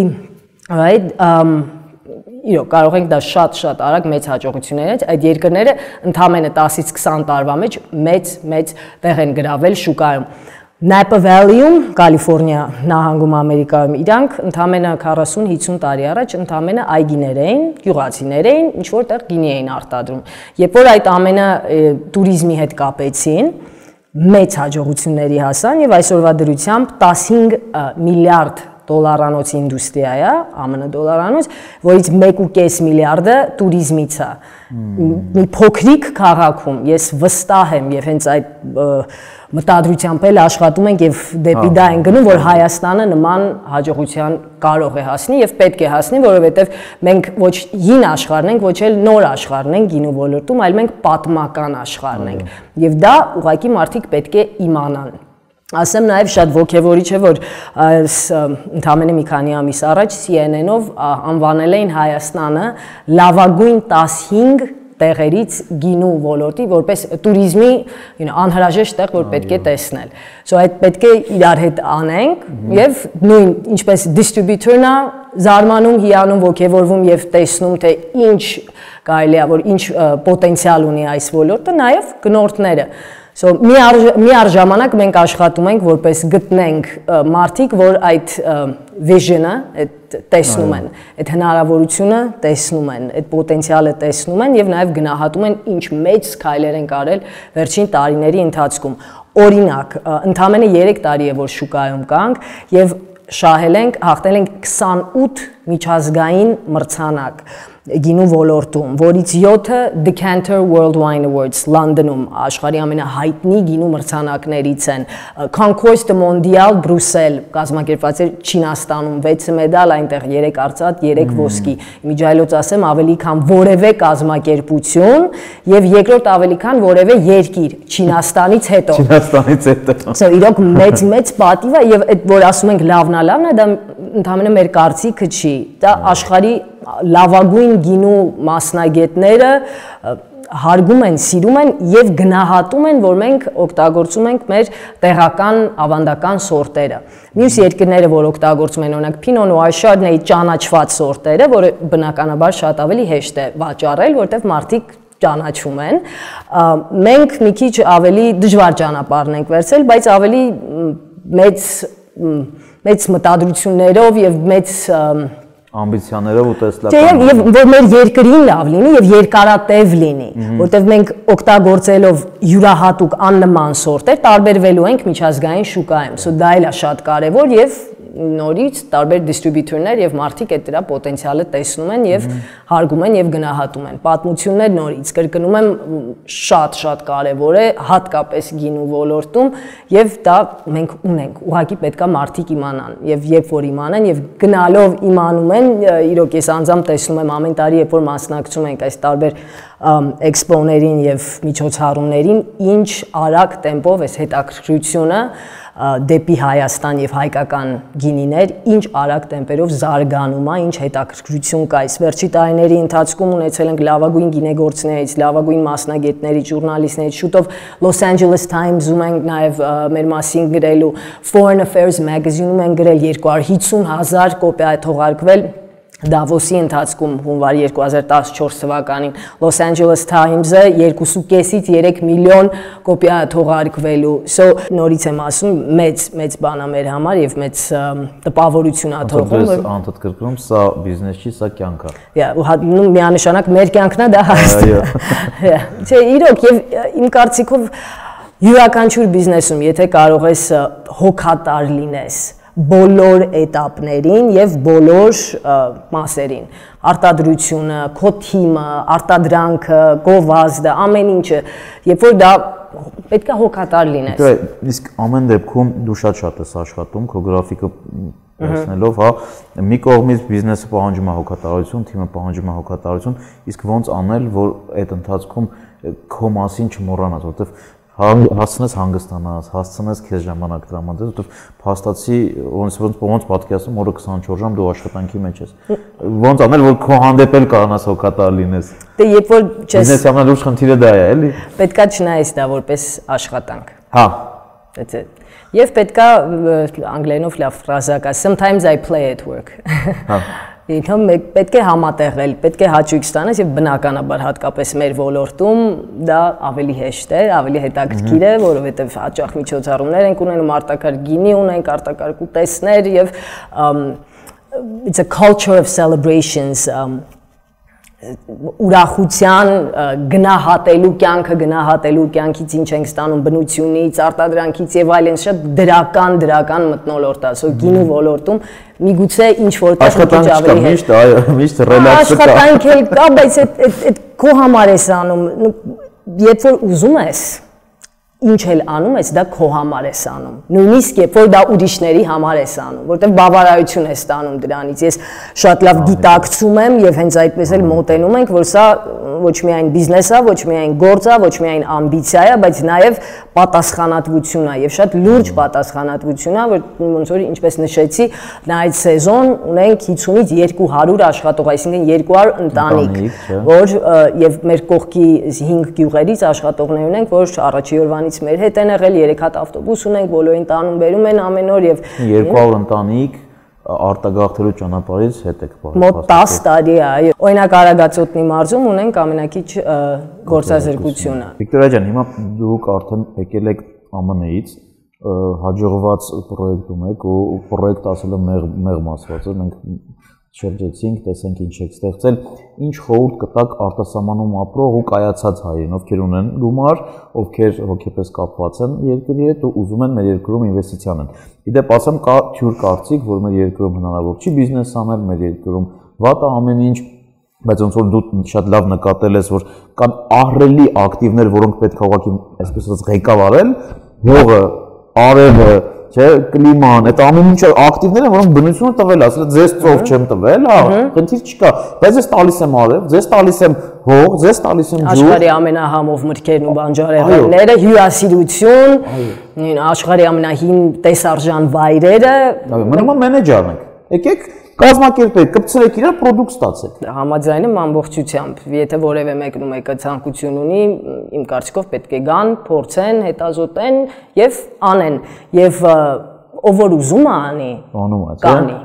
right, իրոք կարող ենք դա շատ արագ մեծ հաջողություններ են, այդ երկրները ընդամենը 10-ից 20 տարվա մեջ մեծ տեղ են գրավել շուկայում։ Napa Valley-ում, Կալիֆոռնիա նահանգում Ամերիկայում, իրանք ընդամենը 40-50 տարի առաջ ընդամենը այգիներ էին, գյուղացիներ էին, ինչ որ տեղ գինի էին արտադրում։ Երբ որ այդ ամենը տուրիզմի հետ կապեցին, մեծ հաջողությունների հասան եւ այսօրվա դրությամբ 15 միլիարդ դոլարանոց ինդուստրիա է, ԱՄՆ դոլարանոց, որից 1.5 միլիարդը տուրիզմից է։ Մի փոքրիկ քաղաքում ես վստահ եմ եւ հենց այդ մտադրությամբ էլ աշխատում ենք եւ դեպի դա են գնում, որ Հայաստանը նման հաջողության կարող է հասնի եւ պետք է հասնի, որովհետեւ մենք ոչ հին աշխարհն ենք, ոչ էլ նոր աշխարհն ենք գինու ոլորտում, այլ մենք պատմական աշխարհն ենք։ Եվ դա ուղղակի մարդիկ պետք է իմանան։ Ասեմ նաև շատ ոգևորիչ է, որ ընդամենը մի քանի ամիս առաջ CNN-ով անվանել էին Հայաստանը լավագույն 15 տեղերից գինու ոլորտի, որպես տուրիզմի անհրաժեշտ տեղ, որ պետք է տեսնել։ So այդ պետք է իրար հետ անենք եւ նույն ինչպես դիստրիբյութորն է զարմանում, հիանում, ոգևորվում եւ տեսնում թե ինչ կարելի է, որ ինչ պոտենցիալ ունի այս ոլորտը, նաև գնորդները։ So մի առժամանակ մենք աշխատում ենք որպես գտնենք մարդիկ, որ այդ vision-ը տեսնում են, այդ հնարավորությունը տեսնում են, այդ պոտենցիալը տեսնում են եւ նաեւ գնահատում են ինչ մեծ քայլեր են արել վերջին տարիների ընթացքում։ Օրինակ, ընդամենը 3 տարի է որ շուկայում կանք եւ շահել ենք, հաղթել ենք 28 միջազգային մրցանակ գինու ոլորտում, որից 7-ը Decanter World Wine Awards Լոնդոնում աշխարհի ամենահայտնի գինու մրցանակներից են, Concours de Mondial Բրյուսել կազմակերպված էր Չինաստանում, 6 մեդալ, այնտեղ 3 արծաթ, 3 ոսկի, միջայլոց ասեմ ավելի քան որևէ կազմակերպություն եւ երկրորդ ավելի քան որևէ երկիր Չինաստանից հետո։ So իրոք մեծ պատիվ է եւ այդ որ ասում ենք լավն է, դա ընդհանրապես մեր կարծիքը չի, դա աշխարհի լավագույն գինու մասնագետները հարգում են, սիրում են եւ գնահատում են, որ մենք օգտագործում ենք մեր տեղական ավանդական սորտերը։ Մյուս երկրները, որ օգտագործում են օրինակ Pinot Noir, Chardonnay ճանաչված սորտերը, որը բնականաբար շատ ավելի հեշտ է վաճառել, որտեղ մարդիկ ճանաչում են, մենք մի քիչ ավելի դժվար ճանապարհն ենք վերցրել, բայց ավելի մեծ մտադրություններով եւ մեծ ամբիցիաներով ու տեսլական։ Եվ որ մեր երկրին լավ լինի եւ երկարատև լինի, որտեղ մենք օգտագործելով յուրահատուկ աննման սորտեր տարբերվելու ենք միջազգային շուկայում։ So դա էլ է շատ կարեւոր եւ նորից տարբեր դիստրիբյութորներ եւ մարդիկ այդ դրա պոտենցիալը տեսնում են եւ հարգում են եւ գնահատում են։ Պատմություններ նորից կրկնում եմ շատ կարեւոր է, հատկապես գինու ոլորտում եւ դա մենք ունենք։ Ուղղակի պետքա մարդիկ իմանան եւ երբ որ իմանան եւ գնալով իմանում են, իրոք ես անձամբ տեսնում եմ ամեն տարի երբ որ մասնակցում ենք այս տարբեր էքսպոներին եւ միջոցառումներին, ինչ արագ տեմպով այս հետաքրքրությունը դեպի Հայաստան եւ հայկական գինիներ, ինչ արագ տեմպերով զարգանում է, ինչ հետաքրքրություն կա։ Այս վերջի տարիների ընթացքում ունեցել ենք լավագույն գինեգործներից, լավագույն մասնագետներից, ժուրնալիստներից, շուտով Los Angeles Times-ում ենք նաեւ մեր մասին գրելու, Foreign Affairs Magazine-ում են գրել 250,000 կոպիա թողարկվել Davos-ի ընթացքում հունվար 2014 թվականին Los Angeles Times-ը 2.5-ից 3 միլիոն կոպիա թողարկվելու։ So նորից եմ ասում, մեծ բան է մեր համար եւ մեծ տպավորություն է թողում։ Անդադ կրկնում, սա բիզնես չի, սա կյանք է։ ու միանշանակ մեր կյանքն է դա հաստ։ Չէ, իրոք եւ իմ կարծիքով յուրաքանչյուր բիզնեսում, եթե կարող ես հոգատար լինես բոլոր էտապներին եւ բոլոր մասերին, արտադրությունը, քո թիմը, արտադրանքը, գովազդը, ամեն ինչը, երբ որ դա պետք է հոգատար լինես։ Իսկ ամեն դեպքում դու շատ ես աշխատում, քո գրաֆիկը տեսնելով, հա, մի կողմից բիզնեսը պահանջում է հոգատարություն, թիմը պահանջում է հոգատարություն, իսկ ոնց անել, որ այդ ընթացքում քո մասին չմոռանաս, որովհետեւ հասցնես հանգստանաս, հասցնես քեզ ժամանակ տրամադրես, որովհետև փաստացի ոնց պատկերացնում օրը 24 ժամ դու աշխատանքի մեջ ես։ Ոնց անել, որ քո հանդեպ էլ կարողանաս հոգատար լինես։ Դե երբ որ չես բիզնեսի ամենալուրջ խնդիրը դա է, էլի։ Պետքա չնայես դա որպես աշխատանք։ Հա։ That's it։ Եվ պետքա անգլերենով լավ ֆրազա կա, sometimes I play at work։ Հա։ Ինքն պետք է համատեղել, պետք է հաճույք ստանաս եւ բնականաբար հատկապես մեր ոլորտում դա ավելի հեշտ է, ավելի հետաքրքիր է, որովհետեւ հաճախ միջոցառումներ ենք ունենում, արտակարգ գինի ունենք, արտակարգ ուտեստներ եւ it's a culture of celebrations ուրախության գնահատելու կյանքից ինչ ենք ստանում բնությունից, արտադրանքից եւ այլն շատ դրական մթնոլորտ է, so գինու ոլորտում միգուցե ինչ որտեղ աշխատանք չկա, միշտ ռելաքս կա։ Աշխատանք էլ կա, բայց այդ քո համար ես անում, երբ որ ուզում ես ինչ էլ անում ես, դա քո համար ես անում։ Նույնիսկ երբ որ դա ուրիշների համար ես անում, որտեղ բավարարություն ես ստանում դրանից։ Ես շատ լավ գիտակցում եմ եւ հենց այդպես էլ մոտենում ենք, որ սա ոչ միայն բիզնես է, ոչ միայն գործ է, ոչ միայն ամբիցիա է, բայց նաեւ պատասխանատվություն է եւ շատ լուրջ պատասխանատվություն է, որ ոնց որ ինչպես նշեցի, այդ սեզոն ունենք 50-ից 200 աշխատող, այսինքն 200 ընտանիք, որ եւ մեր կողքի 5 գյուղերից աշխատողներ ունենք, որ առաջի օրվանից մեր հետ են եղել, 3 հատ ավտոբուս ունենք, բոլորին տանում բերում են ամեն օր եւ 200 ընտանիք արտագաղթելու ճանապարհից հետ եք պահում։ Մոտ 10 տարի է, այո։ Օրինակ Արագածոտնի մարզում ունենք ամենակիչ գործազրկությունը։ Վիկտորիա ջան, հիմա դուք արդեն եկել եք ԱՄՆ-ից, հաջողված պրոյեկտում եք ու պրոյեկտ ասելը մեղմ ասված է, մենք շրջեցինք, տեսանք ինչ եք ստեղծել, ինչ խորհուրդ կտաք արտասահմանում ապրող ու կայացած հայերին, ովքեր ունեն գումար, ովքեր հոգեպես կապված են երկրի հետ ու ուզում են մեր երկրում ինվեստիցիան են։ Իդեպ ասեմ, կա թյուր կարծիք, որ մեր երկրում հնարավոր չի բիզնես անել, մեր երկրում վատ է ամեն ինչ, բայց ոնց որ դու շատ լավ նկատել ես, որ կան ահռելի ակտիվներ, որոնք պետք է ուղղակի, այսպես ասած, ղեկավարել, հողը, արևը, չէ, կլիման, այդ ամեն ինչը ակտիվներ են, որոնք բնությունը տվել է, ասել ձեզ ծով չեմ տվել, հա, խնդիր չկա, բայց ես տալիս եմ արև, ձեզ տալիս եմ հող, ձեզ տալիս եմ ջուր։ Աշխարհի ամենահամով մրգերն ու բանջարեղենները, հյուրասիրություն, աշխարհի ամենահին տեսարժան վայրերը։ Մենակ մենեջերն եք։ Եկեք կազմակերպեք, կպցրեք իրար, պրոդուկտ ստացեք։ Համաձայն եմ ամբողջությամբ, եթե որևէ մեկն ու մեկը ցանկություն ունի, իմ կարծիքով պետք է գան, փորձեն, հետազոտեն եւ անեն։ Եվ ով որ ուզում է անի, կանի։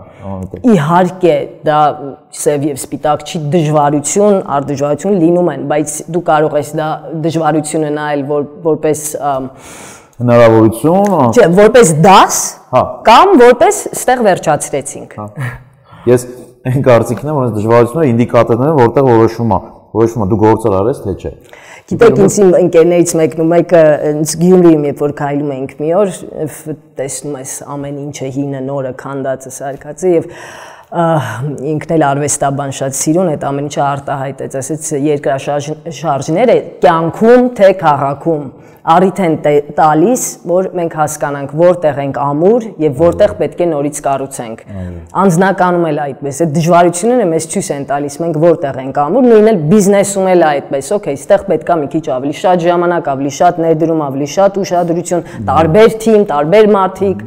Իհարկե դա սև եւ սպիտակ չի, դժվարություն, արդյունավետություն լինում են, բայց դու կարող ես դա դժվարությունը նայել որպես հնարավորություն, չէ, որպես դաս, կամ որպես ստեղ վերջացրեցինք։ Ես այն կարծիքն եմ, որ դժվարությունները ինդիկատորներ են, որտեղ որոշումը դու գործել արես, թե չէ։ Գիտեք, ինձ իմ ընկերներից մեկը ինձ Գյումրիում երբ որ քայլում էինք մի օր, տեսնում ես ամեն ինչը հինը, նորը, քանդածը, սարքածը եւ ինքն էլ արվեստաբան շատ սիրուն այդ ամեն ինչը արտահայտեց, ասեց երկրաշարժները կյանքում թե քաղաքում առիթ են տալիս, որ մենք հասկանանք որտեղ ենք ամուր եւ որտեղ պետք է նորից կառուցենք։ Անձնականում էլ այդպես է, դժվարությունները մեզ ցույց են տալիս մենք որտեղ ենք ամուր, նույնն էլ բիզնեսում էլ այդպես, օքեյ, այստեղ պետք է մի քիչ ավելի շատ ժամանակ, ավելի շատ ներդրում, ավելի շատ ուշադրություն, տարբեր թիմ, տարբեր մարդիկ,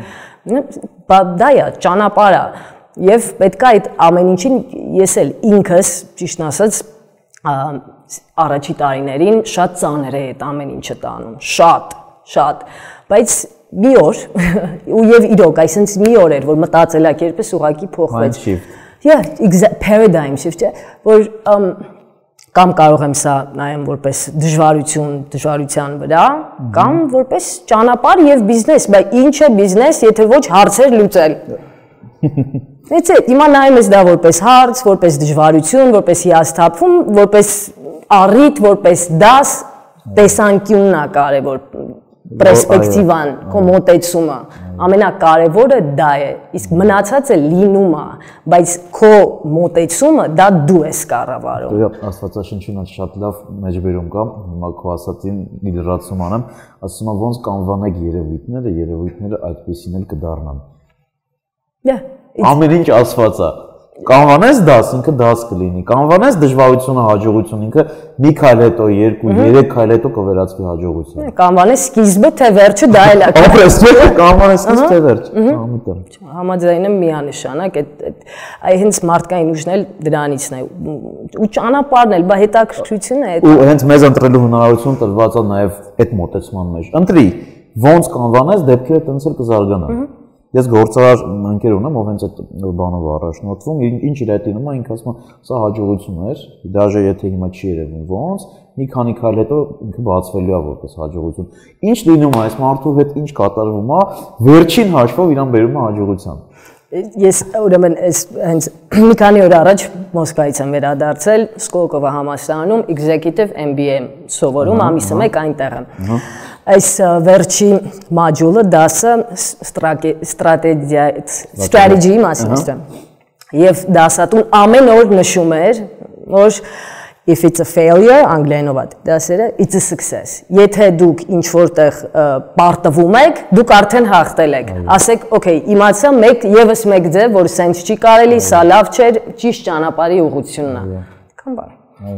դա է, ճանապարհ է։ Եվ պետք է այդ ամեն ինչին ես էլ ինքս, ճիշտ ասած, առաջի տարիներին շատ ծանր է այդ ամեն ինչը տանում, շատ, բայց մի օր, ու եւ իրոք, այսինքն մի օր էր, որ մտածելակերպս ուղղակի փոխվեց։ Yeah, paradigm shift, որ կամ կարող եմ սա նայեմ որպես դժվարության վրա, կամ որպես ճանապարհ եւ բիզնես, բայց ինչ է բիզնես, եթե ոչ հարցեր լուծել։ That's it, հիմա նայում ես դա որպես հարց, որպես դժվարություն, որպես հիասթափում, որպես առիթ, որպես դաս, տեսանկյունն է կարևոր, պերսպեկտիվան, քո մոտեցումը, ամենակարևորը դա է, իսկ մնացածը լինում է, բայց քո մոտեցումը դա դու ես կառավարում։ Դե Աստվածաշնչյունը շատ լավ մեջբերում կա, հիմա քո ասածին լիդերացում անեմ, ասում եմ ոնց կանվանեք երևույթները այդպեսին էլ կդառնան։ Ամեն ինչ ասված է։ Կանվանես դաս, ինքը դաս կլինի։ Կանվանես դժվարությունը, հաջողություն, ինքը մի քայլ հետո, 2-3 քայլ հետո կվերածվի հաջողություն։ Կանվանես սկիզբը թե վերջը դա էլ է։ Ապրես, չէ՞, կանվանես սկիզբ թե վերջ։ Համաձայն եմ միանշանակ, այդ հենց մարդկային ուժն էլ դրանիցն է։ Ու ճանապարհն էլ, բա հետաքրքրությունը է։ Ու հենց մեզ ընտրելու հնարավորություն տրված է նաև այդ մոտեցման մեջ։ Ընտրի, ոնց կանվանես, դեպքերը տենց էլ կզարգանան։ Ես գործարար ընկեր ունեմ, ով հենց այդ բանով առաջնորդվում, ինչ իր հետ ինում է, ինքը ասում է, սա հաջողություն էր, դաժե եթե հիմա չի երևում ոնց, մի քանի քայլ հետո ինքը բացվելու է որպես հաջողություն։ Ինչ լինում է այս մարդու հետ, ինչ կատարվում է, վերջին հաշվով իրան բերում է հաջողության։ Ես ուրեմն հենց մի քանի օր առաջ Մոսկվայից եմ վերադարձել, Սկոլկովո համալսարանում executive MBA սովորում, ամիսը մեկ այնտեղ եմ։ Այս վերջի մոդյուլը դասը strategy մասին է։ Եվ դասատուն ամեն օր նշում էր, որ if it's a failure, անգլերենով է դասերը, it's a success։ Եթե դուք ինչ որտեղ պարտվում եք, դուք արդեն հաղթել եք։ Ասեք, okay, իմացա եւս մեկ ձև, որ սենց չի կարելի, սա լավ չէր, ճիշտ ճանապարհի ուղղությունն է։ Կամ բան։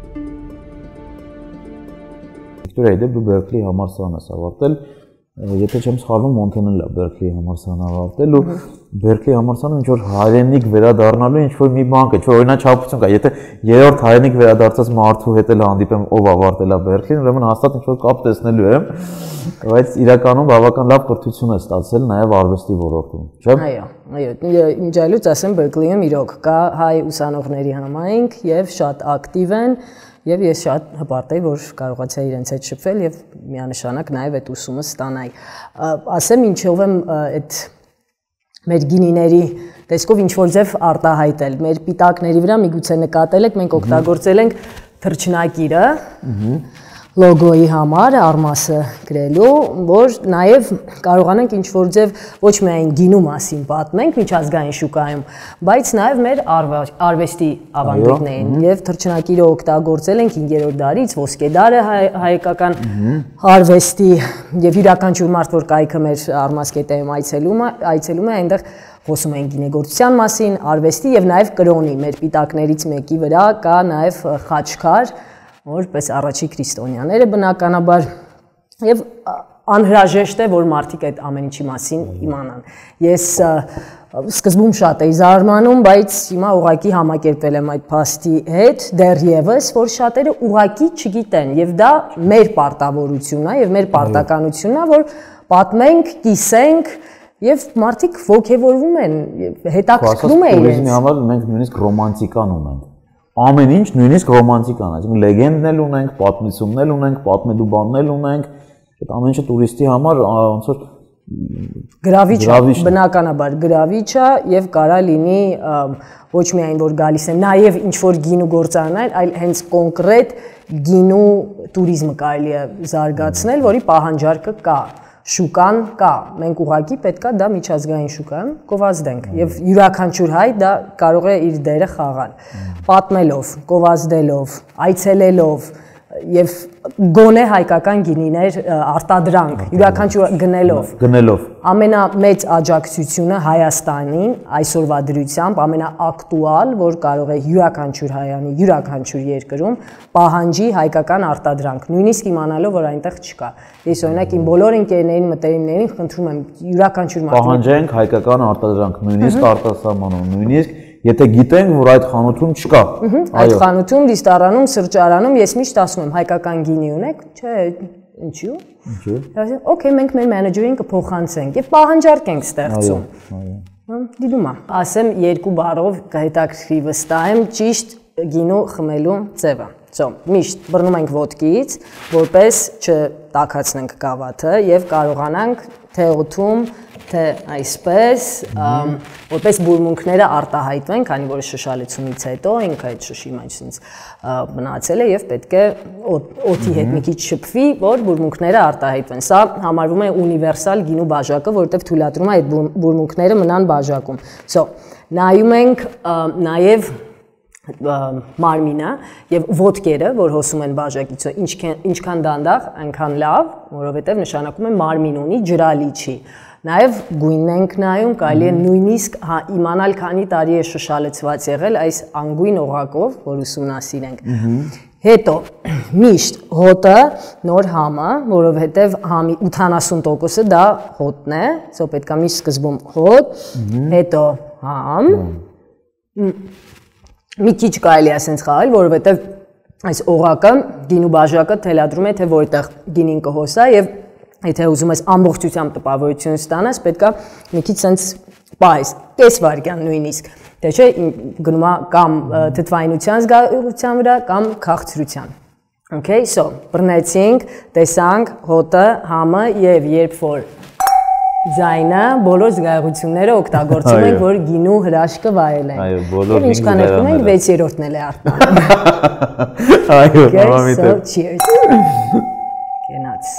Վիկտորիա, դու Բերքլի համալսարան ես ավարտել, եթե չեմ սխալվում, Մոնթենելը Բերքլի համալսարան ավարտել ու Բերքլի համալսարանում ինչ որ հայրենիք վերադառնալու ինչ որ մի բան կա, ինչ որ օրինաչափություն կա, եթե երրորդ հայրենիք վերադարձած մարդու հետ էլ հանդիպեմ, ով ավարտել է Բերքլին, ուրեմն հաստատ ինչ որ կապ տեսնելու եմ, բայց իրականում բավական լավ կրթություն է ստացել նաև արվեստի ոլորտում, չէ՞։ Այո, իմջալուց ասեմ Բերքլիում իրոք կա հայ ուսանողների համայնք եւ շատ ակտիվ են Եվ ես շատ հպարտ եի, որ կարողացա իրենց հետ շփվել եւ միանշանակ նաեւ այդ ուսումը ստանայի։ Ասեմ ինչով եմ այդ մեր գինիների տեսքով ինչ որ ձև արտահայտել։ Մեր պիտակների վրա միգուցե նկատել եք, մենք օգտագործել ենք թռչնակիրը լոգոյի համար արմասը գրելու, որ նաև կարողանանք ինչ որ ձև ոչ միայն գինու մասին պատմենք միջազգային շուկայում, բայց նաև մեր արվեստի ավանդույթներին եւ թռչնակիրը օգտագործել ենք 5-րդ դարից, ոսկե դարը հայկական արվեստի եւ յուրաքանչյուր մարդ որ կայքը մեր արմասկետերում այցելում է, այնտեղ խոսում են գինեգործության մասին, արվեստի եւ նաև կրոնի, մեր պիտակներից մեկի վրա կա նաև խաչքար որպես առաջի քրիստոնյաները բնականաբար եւ անհրաժեշտ է որ մարդիկ այդ ամեն ինչի մասին իմանան։ Ես սկզբում շատ էի զարմանում, բայց հիմա ուղղակի համակերպվել եմ այդ փաստի հետ, դեռևս որ շատերը ուղղակի չգիտեն եւ դա մեր պարտավորությունն է եւ մեր պարտականությունն է որ պատմենք, կիսենք Եվ մարդիկ ոգևորվում են, հետաքրքրում է իրենց։ Տուրիզմի համար մենք նույնիսկ ռոմանտիկան ունենք։ Ամեն ինչ նույնիսկ ռոմանտիկան, այսինքն լեգենդներ ունենք, պատմություններ ունենք, պատմելու բաններ ունենք, այդ ամեն ինչը տուրիստի համար ոնց որ գրավիչ է, բնականաբար գրավիչ է եւ կարա լինի ոչ միայն որ գալիս են նաեւ ինչ որ գինու գործարաններ, այլ հենց կոնկրետ գինու տուրիզմը կարելի է զարգացնել, որի պահանջարկը կա, շուկան կա, մենք ուղղակի պետքա դա միջազգային շուկան գովազդենք եւ յուրաքանչյուր հայ դա կարող է իր դերը խաղալ, պատմելով, գովազդելով, այցելելով եւ գոնե հայկական գինիներ արտադրանք յուրաքանչյուր գնելով ամենամեծ աջակցությունը Հայաստանին այսօրվա դրությամբ ամենաակտուալ որ կարող է յուրաքանչյուր հայանի յուրաքանչյուր երկրում պահանջի հայկական արտադրանք նույնիսկ իմանալով որ այնտեղ չկա ես օրինակ իմ բոլոր ընկերներին մտերիմներին խնդրում եմ յուրաքանչյուր մարդու պահանջենք հայկական արտադրանք նույնիսկ արտասահմանում նույնիսկ Եթե գիտենք, որ այդ խանութում չկա։ Այդ խանութում, դիստարանում, սրճարանում ես միշտ ասում եմ, հայկական գինի ունեք, չէ, ինչու՞։ Ինչու՞։ Okay, մենք մեր մենեջերին կփոխանցենք եւ պահանջարկ ենք ստեղծում։ Դիտում եմ, ասեմ երկու բառով կհետաքրքրի վստահ եմ ճիշտ գինու խմելու ձևը։ Միշտ բռնում ենք ոտքից, որպես չտաքացնենք գավաթը եւ կարողանանք թե օդում թե այսպես որպես բուրմունքները արտահայտվեն, քանի որ շշալցումից հետո ինքը այդ շշի մեջ ինձ մնացել է եւ պետք է օդի հետ մի քիչ շփվի, որ բուրմունքները արտահայտվեն։ Սա համարվում է ունիվերսալ գինու բաժակը, որովհետեւ թույլատրում է այդ բուրմունքները մնան բաժակում։ Նայում ենք նաեւ մարմինը եւ ոտքերը, որ հոսում են բաժակից, ինչքան դանդաղ, այնքան լավ, որովհետեւ նշանակում է մարմին ունի ջրալիչի։ Նաև գույնն ենք նայում, կարելի է նույնիսկ իմանալ քանի տարի է շշալցված եղել այս անգույն օղակով, որ ուսումնասիրենք։ Հետո միշտ հոտը, նոր համը, որովհետև համի 80%-ը դա հոտն է, սո պետք է միշտ սկզբում հոտ, հետո համ, մի քիչ կարելի է ասենց խաղալ, որովհետև այս օղակը, գինու բաժակը թելադրում է, թե որտեղ գինին կհոսա եւ Եթե ուզում ես ամբողջությամբ տպավորություն ստանաս, պետք է մի քիչ sense պահես, կես վայրկյան նույնիսկ, թե չէ գնում է կամ թթվայնության զգացության վրա կամ քաղցրության։ Okay, so բռնեցինք, տեսանք հոտը, համը եւ երբ որ ձայնը բոլոր զգայությունները օգտագործում ենք, որ գինու հրաշքը վայելենք։ Այո, բոլոր ինչքան երկում ենք 6-րդն էլ է արտանում։ Այո, համամիտ է։ Cheers։ Գնաց։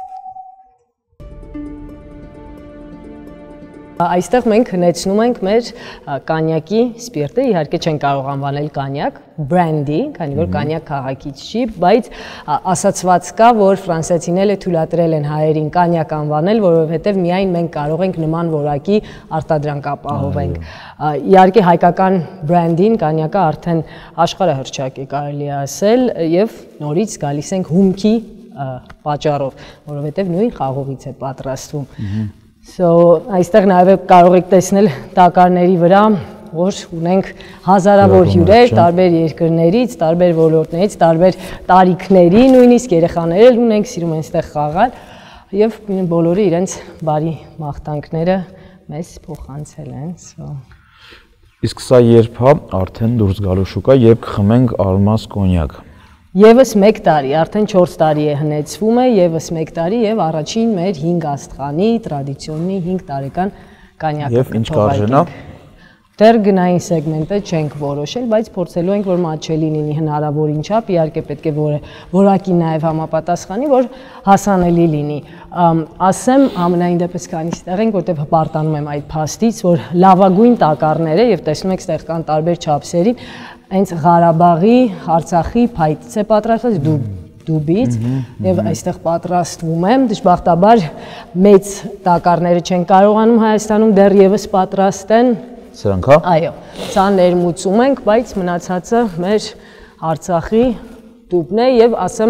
Այստեղ մենք հնեցնում ենք մեր կանյակի սպիրտը, իհարկե չեն կարող անվանել կանյակ, բրենդի, քանի որ կանյակ քաղաքից չի, բայց ասացված կա, որ ֆրանսիացիները թույլատրել են հայերին կանյակ անվանել, որովհետև միայն մենք կարող ենք նման որակի արտադրանք ապահովենք։ Իհարկե հայկական բրենդին կանյակը արդեն աշխարհահռչակ է կարելի ասել եւ նորից գալիս ենք հումքի պատճառով, որովհետև նույն խաղողից է պատրաստվում։ Այստեղ նաև կարող եք տեսնել տակարների վրա, որ ունենք հազարավոր հյուրեր, տարբեր երկրներից, տարբեր ոլորտներից, տարբեր տարիքների, նույնիսկ երեխաներ էլ ունենք, սիրում են այստեղ խաղալ եւ բոլորը իրենց բարի մաղթանքները մեզ փոխանցել են։ Իսկ սա երբ է արդեն դուրս գալու շուկա, երբ կխմենք արմաս կոնյակ։ Եվս 1 տարի, արդեն 4 տարի է հնեցվում է, եվս 1 տարի եւ առաջին մեր 5 աստղանի տրադիցիոնի 5 տարեկան կանյակը։ Եվ ինչ կարժենա։ Դեռ գնային սեգմենտը չենք որոշել, բայց փորձելու ենք, որ մատչելի լինի հնարավորին չափ, իհարկե պետք է որակին նաեւ համապատասխանի, որ հասանելի լինի։ Ասեմ ամենայն դեպս քանի ստեղ ենք, որտեղ հպարտանում եմ այդ փաստից, որ լավագույն տակառները եւ տեսնում եք ստեղ կան տարբեր չափսերի, հենց Ղարաբաղի, Արցախի փայտից է պատրաստված դուբից եւ այստեղ պատրաստվում եմ դժբախտաբար մեծ տակառները չեն կարողանում Հայաստանում դեռևս պատրաստեն սրանք հա այո սա ներմուծում ենք բայց մնացածը մեր Արցախի դուբն է եւ ասեմ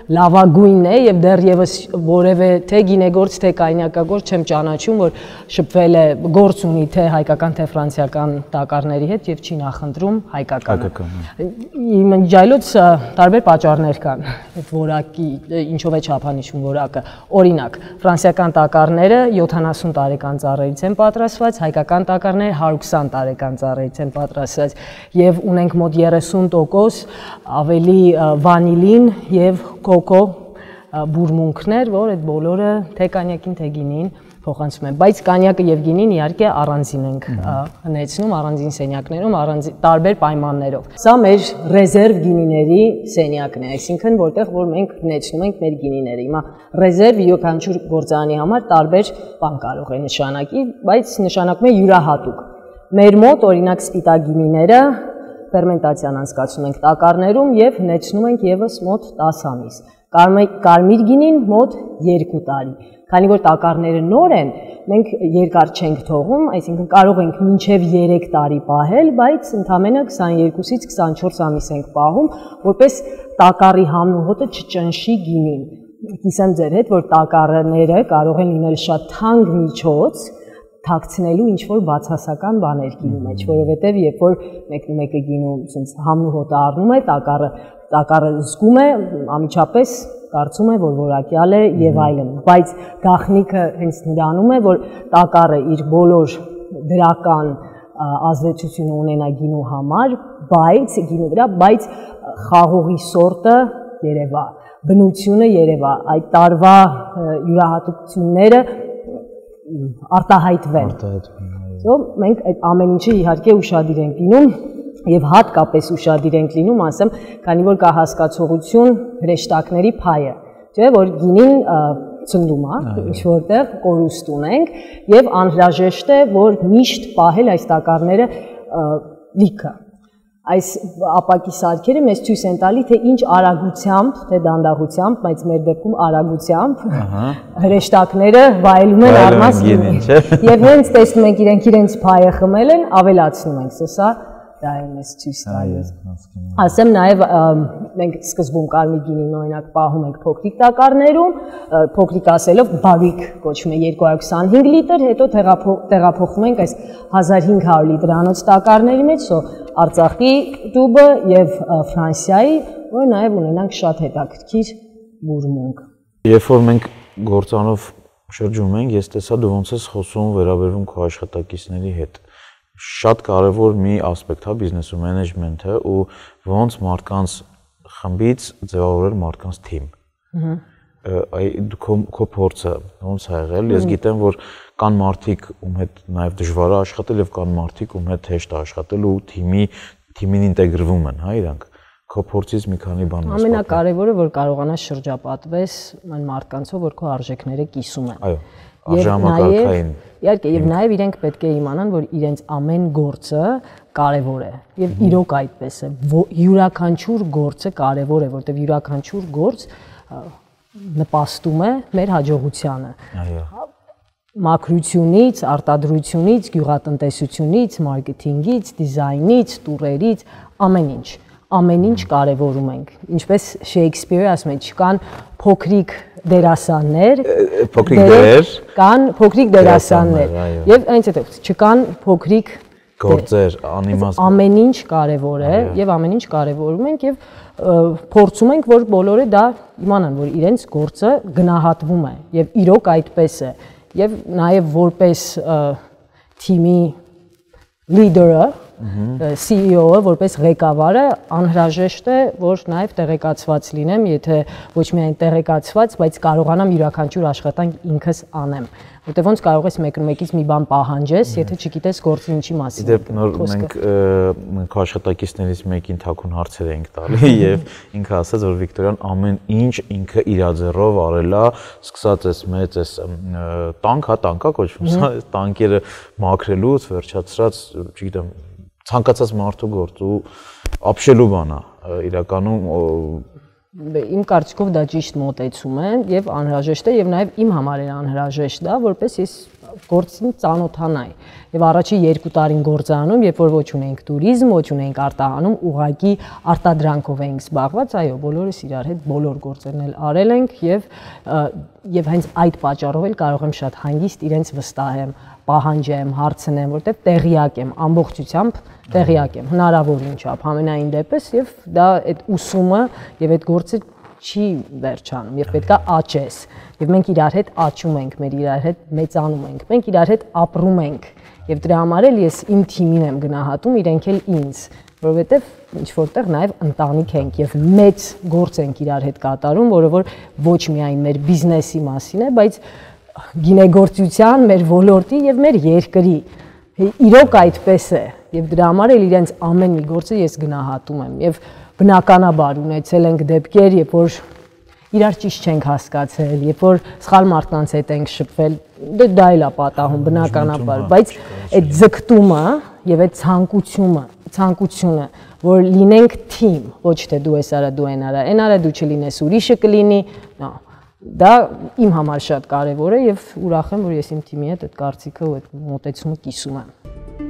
լավագույնն է եւ դեռևս որևէ թե գինեգործ թե կայնյակագործ չեմ ճանաչում, որ շփվել է գործ ունի թե հայկական թե ֆրանսիական տակառների հետ եւ չի նախընտրում հայկականը։ Իմջայլոց տարբեր պատճառներ կան, այդ որակի ինչով է չափանիշում որակը։ Օրինակ, ֆրանսիական տակառները 70 տարեկան ծառերից են պատրաստված, հայկական տակառները 120 տարեկան ծառերից են պատրաստված եւ ունենք մոտ 30% ավելի վանիլին եւ կոկո բուրմունքներ, որ այդ բոլորը թե կանյակին թե գինին փոխանցում են, բայց կանյակը եւ գինին իհարկե առանձին ենք հնեցնում, առանձին սենյակներում, տարբեր պայմաններով։ Սա մեր ռեզերվ գինիների սենյակն է, այսինքն որտեղ որ մենք հնեցնում ենք մեր գինիները։ Հիմա ռեզերվ յուրաքանչյուր գործարանի համար տարբեր բան կարող է նշանակի, բայց նշանակում է յուրահատուկ։ Մեր մոտ օրինակ սպիտակ գինիները ֆերմենտացիան անցկացնում ենք տակառներում եւ հնեցնում ենք եւս մոտ 10 ամիս։ Կարմիր գինին մոտ 2 տարի։ Քանի որ տակառները նոր են, մենք երկար չենք թողում, այսինքն կարող ենք մինչև 3 տարի պահել, բայց ընդամենը 22-ից 24 ամիս ենք պահում, որպես տակառի համն ու հոտը չճնշի գինին։ Կիսեմ ձեր հետ, որ տակառները կարող են լինել շատ թանկ միջոց թաքցնելու ինչ-որ բացասական բաներ գինու մեջ, որովհետև երբ որ մեկը գինու համն ու հոտը առնում է, տակառը զգում է, անմիջապես կարծում է, որ որակյալ է եւ այլն, բայց գաղտնիքը հենց նրանում է, որ տակառը իր բոլոր դրական ազդեցությունը ունենա գինու համար, բայց խաղողի սորտը երևա, բնությունը երևա, այդ տարվա յուրահատկությունները արտահայտվեն։ Մենք այդ ամեն ինչը իհարկե ուշադիր ենք լինում եւ հատկապես ուշադիր ենք լինում, ասեմ, քանի որ կա հասկացողություն հրեշտակների փայը, չէ՞, որ գինին ցնդում է, ինչ որտեղ կորուստ ունենք եւ անհրաժեշտ է, որ միշտ պահել այս տակառները լիքը։ Այս ապակի սարքերը մեզ ցույց են տալի, թե ինչ արագությամբ, թե դանդաղությամբ, բայց մեր դեպքում արագությամբ հրեշտակները վայելում են առմաստ եւ հենց տեսնում ենք իրենց փայը խմել են, ավելացնում ենք, սա դա է մեզ ցույց տալիս։ Ասեմ նաև մենք սկզբում կարմիր գինին օրինակ պահում ենք փոքրիկ տակառներում, փոքրիկ ասելով բարիկ կոչվում է 225 լիտր, հետո տեղափոխում ենք այս 1500 լիտրանոց տակառների մեջ, Արցախի տուբը եւ Ֆրանսիայի, որ նաև ունենանք շատ հետաքրքիր բուրմունք։ Երբ որ մենք գործանով շրջում ենք, ես տեսա դու ոնց ես խոսում վերաբերվում քո աշխատակիցների հետ։ Շատ կարևոր մի ասպեկտ է բիզնեսի մենեջմենթը ու ոնց մարդկանց խմբից ձևավորել մարդկանց թիմ։ Քո փորձը ոնց է եղել։ Ես գիտեմ, որ կան մարդիկ, ում հետ նաև դժվար է աշխատել եւ կան մարդիկ, ում հետ հեշտ է աշխատել ու թիմին ինտեգրվում են, հա, իրանք։ Քո փորձից մի քանի բան ասած։ Ամենակարևորը, որ կարողանաս շրջապատվես այն մարդկանցով, որ քո արժեքները կիսում են։ Այո, արժանապատվային։ Իհարկե, եւ նաև իրենք պետք է իմանան, որ իրենց ամեն գործը կարևոր է եւ իրոք այդպես է։ Յուրաքանչյուր գործը կարևոր է, որտեղ յուրաքանչյուր գործ նպաստում է մեր հաջողությանը։ Այո։ Մակրությունից, արտադրությունից, գյուղատնտեսությունից, մարքեթինգից, դիզայնից, տուրերից, ամեն ինչ կարևորում ենք։ Ինչպես Շեյքսպիրը ասում է, չկան փոքրիկ դերասաններ, կան փոքրիկ դերասաններ։ Եվ այնց հետո չկան փոքրիկ գործեր, անիմաստ։ Ամեն ինչ կարևոր է եւ ամեն ինչ կարևորում ենք եւ փորձում ենք, որ բոլորը դա իմանան, որ իրենց գործը գնահատվում է եւ իրոք այդպես է։ Եվ նաև որպես թիմի լիդերը, CEO-ը, որպես ղեկավարը անհրաժեշտ է, որ նաև տեղեկացված լինեմ, եթե ոչ միայն տեղեկացված, բայց կարողանամ յուրաքանչյուր աշխատանք ինքս անեմ։ Որտեղ ոնց կարող ես մեկից մի բան պահանջես, եթե չգիտես գործը ինչի մասին է։ Դեպ նոր մենք քո աշխատակիցներից մեկին թաքուն հարցեր էինք տալի եւ ինքը ասաց, որ Վիկտորյան ամեն ինչ ինքը իր ձեռով արել է, սկսած էս մեծ էս տանկա կոչվում, տանկերը մաքրելուց վերջացրած, չգիտեմ, ցանկացած մարդու գործ ու ապշելու բան է իրականում Իմ կարծիքով դա ճիշտ մոտեցում է եւ անհրաժեշտ է եւ նաեւ իմ համար է անհրաժեշտ դա, որպես ես գործին ծանոթանայի։ Եվ առաջի 2 տարին գործանում, երբ որ ոչ ունենք туриզմ, ոչ ունենք արտահանում, ուղակի արտադրանքով ենք զբաղված, այո, բոլորս իրար հետ բոլոր գործերն էլ արել ենք եւ հենց այդ պատճառով էլ կարող եմ շատ հանգիստ իրենց վստահեմ, պահանջեմ, հարցնեմ, որտեղ տեղյակ եմ, ամբողջությամբ տեղյակ եմ, հնարավորին չափ, ամենայն դեպս եւ դա այդ ուսումը եւ այդ գործը չի վերջանում եւ պետքա աճես եւ մենք իրար հետ աճում ենք, մեր իրար հետ մեծանում ենք, մենք իրար հետ ապրում ենք եւ դրա համար էլ ես իմ թիմին եմ գնահատում, իրենք էլ ինձ, որովհետեւ ինչ որտեղ նաեւ ընտանիք ենք եւ մեծ գործ ենք իրար հետ կատարում, որը որ ոչ միայն մեր բիզնեսի մասին է, բայց գինեգործության, մեր ոլորտի եւ մեր երկրի իրոք այդպես է եւ դրա համար էլ իրենց ամեն մի գործը ես գնահատում եմ եւ բնականաբար ունեցել ենք դեպքեր, երբ որ իրար ճիշտ չենք հասկացել, երբ որ սխալ մարդկանց հետ ենք շփվել, դա էլ է պատահում բնականաբար, բայց այդ ձգտումը եւ այդ ցանկությունը, որ լինենք թիմ, ոչ թե դու ես արա, դու այն արա դու չլինես, ուրիշը կլինի, դա իմ համար շատ կարեւոր է եւ ուրախ եմ, որ ես իմ թիմի հետ այդ կարծիքը ու այդ մոտեցումը կիսում եմ։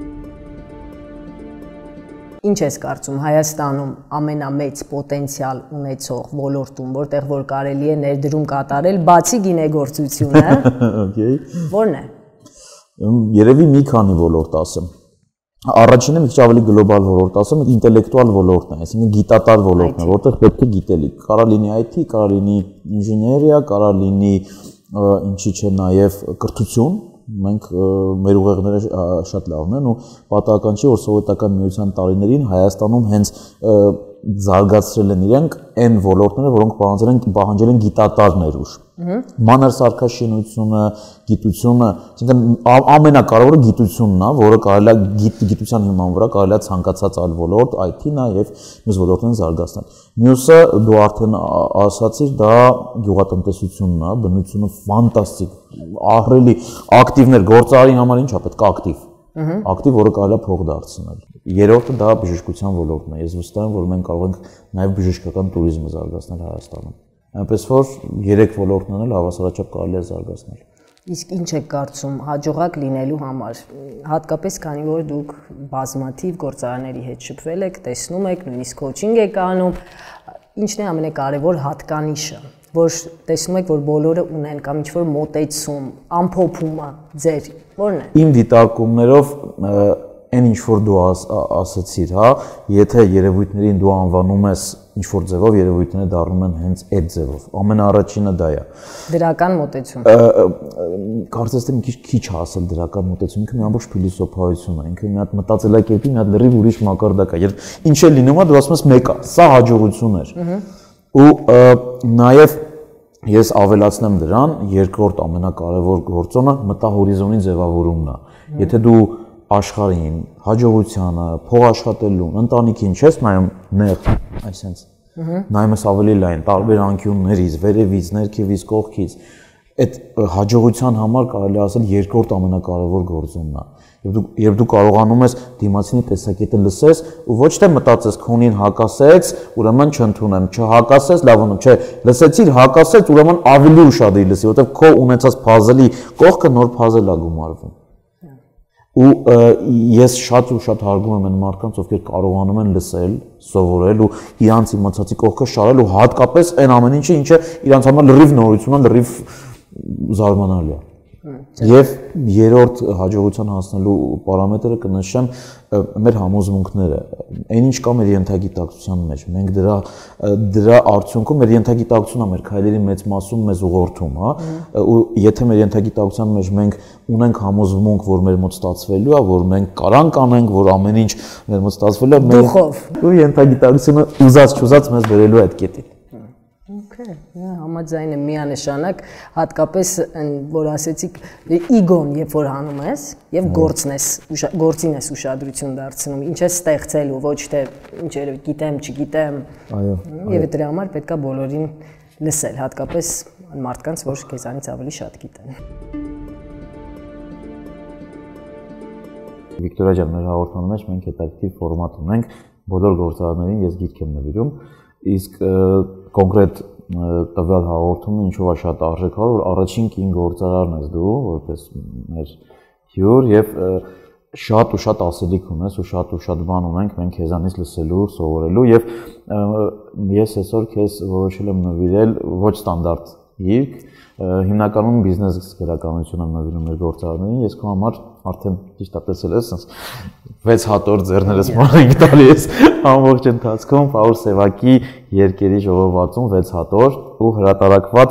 Ինչ ես կարծում Հայաստանում ամենամեծ պոտենցիալ ունեցող ոլորտում, որտեղ որ կարելի է ներդրում կատարել, բացի գինեգործությունը, Okay. Որն է։ Երևի մի քանի ոլորտ ասեմ։ Առաջինը մի քիչ ավելի գլոբալ ոլորտ ասեմ, ինտելեկտուալ ոլորտն է, այսինքն գիտատար ոլորտն է, որտեղ պետք է գիտելիք։ Կարա լինի IT, կարա լինի ինժեներիա, կարա լինի ինչի՞ չէ նաև կրթություն։ Մենք մեր ուղեղները շատ լավն են ու պատահական չի որ սովետական միության տարիներին Հայաստանում հենց զարգացրել են իրենք այն ոլորտները, որոնք պահանջել են գիտատար ներուժ։ Մանրսարքաշինությունը, գիտությունը, այսինքն ամենակարևորը գիտությունն է, որը կարելի է գիտության հիման վրա կարելի է ցանկացած այլ ոլորտ, IT-ն է եւ մյուս ոլորտներն զարգացնել։ Մյուսը դու արդեն ասացիր, դա գյուղատնտեսությունն է, բնությունը ֆանտաստիկ, ահռելի ակտիվներ գործարարի համար ինչա պետք է ակտիվ։ Ակտիվ, որը կարելի է փող դարձնել։ Երրորդը դա բժշկության ոլորտն է։ Ես վստահ եմ, որ մենք կարող ենք նաեւ բժշկական туриզմը զարգացնել Հայաստանում։ Այնպես որ 3 ոլորտներն էլ հավասարաչափ կարելի է զարգացնել։ Իսկ ինչ եք կարծում հաջողակ լինելու համար, հատկապես քանի որ դուք բազմաթիվ գործարանների հետ շփվել եք, տեսնում եք, նույնիսկ քոուչինգ եք անում, ինչն է ամենակարևոր հատկանիշը, որ տեսնում եք, որ բոլորը ունեն կամ ինչ-որ մոտեցում, ամփոփումը ձեր, որն է։ Իմ դիտարկումներով այն ինչ որ դու ասացիր, հա, եթե երևույթներին դու անվանում ես ինչ որ ձևով, երևույթները դառնում են հենց այդ ձևով։ Ամենաառաջինը դա է։ Դրական մոտեցում։ Կարծես թե մի քիչ ասել դրական մոտեցում, ինքը մի ամբողջ փիլիսոփայություն է, ինքը մի հատ մտածելակերպի, մի հատ լրիվ ուրիշ մակարդակ է։ Երբ ինչ է լինում, դու ասում ես մեկ է, սա հաջողություն էր։ Ու նաև ես ավելացնեմ դրան, երկրորդ ամենակարևոր գործոնը մտահորիզոնի ձևավորումն է։ Եթե դու աշխարհին, հաջողությանը, փող աշխատելուն, ընտանիքին չես նայում նեղ, այսինքն նայում ես ավելի լայն, տարբեր անկյուններից, վերևից, ներքևից, կողքից, այդ հաջողության համար կարելի ասել երկրորդ ամենակարևոր գործոնն է։ Երբ դու կարողանում ես դիմացինի տեսակետը լսես ու ոչ թե մտածես քոնին հակասեց, ուրեմն չընդունեմ, չհակասեց, լավանում, չէ, լսեցիր, հակասեց, ուրեմն ավելի ուշադիր լսի, որովհետև քո ունեցած փազլի կողքը նոր փազլ է գումարվում։ Ու ես շատ ու շատ հարգում եմ այն մարդկանց, ովքեր կարողանում են լսել, սովորել ու իրանց իմացածի կողքը շարել ու հատկապես այն ամեն ինչը, ինչը իրանց համար լրիվ նորություն է, լրիվ զարմանալի է։ Եվ երրորդ հաջողության հասնելու պարամետրը կնշեմ մեր համոզմունքները, այն ինչ կա մեր ենթագիտակցության մեջ, մենք դրա արդյունքում մեր ենթագիտակցությունը մեր քայլերի մեծ մասում մեզ ուղղորդում, հա, ու եթե մեր ենթագիտակցության մեջ մենք ունենք համոզմունք, որ մեր մոտ ստացվելու է, որ մենք կարանք անենք, որ ամեն ինչ մեր մոտ ստացվելու է, ու ենթագիտակցությունը ուզած-չուզած մեզ բերելու է այդ կետին։ Okay, համաձայն եմ միանշանակ, հատկապես որ ասեցիք իգոն, երբ որ հանում ես եւ գործին ես ուշադրություն դարձնում, ինչ է ստեղծելու, ոչ թե ինչերը գիտեմ, չգիտեմ։ Այո։ Եվ դրա համար պետքա բոլորին լսել, հատկապես մարդկանց, որ քեզանից ավելի շատ գիտեն։ Վիկտորիա ջան, մեր հաղորդման մեջ մենք հետաքրքիր ֆորմատ ունենք, բոլոր գործարաններին ես գիրք եմ նվիրում։ իսկ կոնկրետ տվյալ հաղորդումը ինչով է շատ արժեքավոր, որ առաջին կին գործարարն ես դու, որպես մեր հյուր եւ շատ ու շատ ասելիք ունես ու շատ բան ունենք մենք քեզանից լսելու, սովորելու եւ ես այսօր քեզ որոշել եմ նվիրել ոչ ստանդարտ գիրք, հիմնականում բիզնես գրականություն եմ նվիրում մեր գործարարներին, ես քո համար արդեն ճիշտ է տեսել ես, ասես 6 հատոր ձեռներս մանենք տալիս ամբողջ ընթացքում Պաուլ Սևակի երկերի ժողովածուն 6 հատոր ու հրատարակված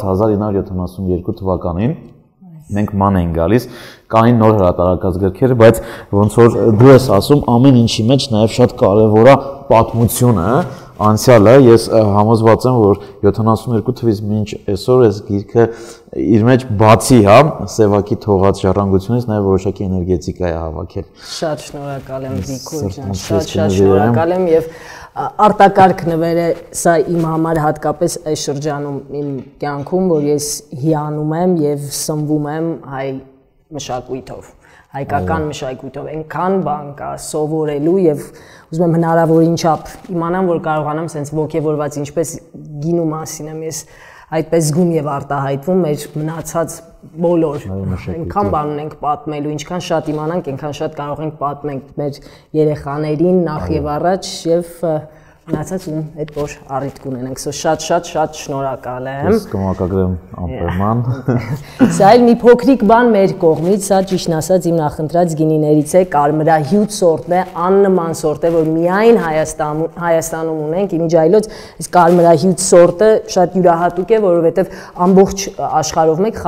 1972 թվականին մենք ման ենք գալիս, կային նոր հրատարակած գրքեր, բայց ոնց որ դու ես ասում, ամեն ինչի մեջ նաև շատ կարևոր է պատմությունը, անցյալը, ես համոզված եմ, որ 72 թվականից մինչ այսօր այս գիրքը իր մեջ բացի, հա, Սևակի թողած ժառանգությունից նաև որոշակի էներգետիկա է հավաքել։ Շատ շնորհակալ եմ Վիկուր ջան, շատ շնորհակալ եմ եւ արտակարգ նվերը սա իմ համար հատկապես այս շրջանում իմ կյանքում, որ ես հիանում եմ եւ սնվում եմ հայ մշակույթով, հայկական մշակույթով, այնքան բան կա սովորելու եւ ուզում եմ հնարավորին չափ իմանամ, որ կարողանամ sense ոգևորված ինչպես գինու մասին եմ ես այդպես զգում եւ արտահայտվում մեր մնացած բոլոր այնքան բան ունենք պատմելու, ինչքան շատ իմանանք, այնքան շատ կարող ենք պատմել մեր երեխաներին նախ եւ առաջ եւ մնացած ում այդ որ առիթ կունենանք։ Շատ շնորհակալ եմ։ Ես կմակագրեմ անպայման։ Սա էլ մի փոքրիկ բան մեր կողմից, սա ճիշտ ասած իմ նախընտրած գինիներից է, կարմրահյութ սորտն է, աննման սորտ է, որ միայն Հայաստանում ունենք, իմիջ այլոց այս կարմրահյութ սորտը շատ յուրահատուկ է, որովհետև ամբողջ աշխարհով մեկ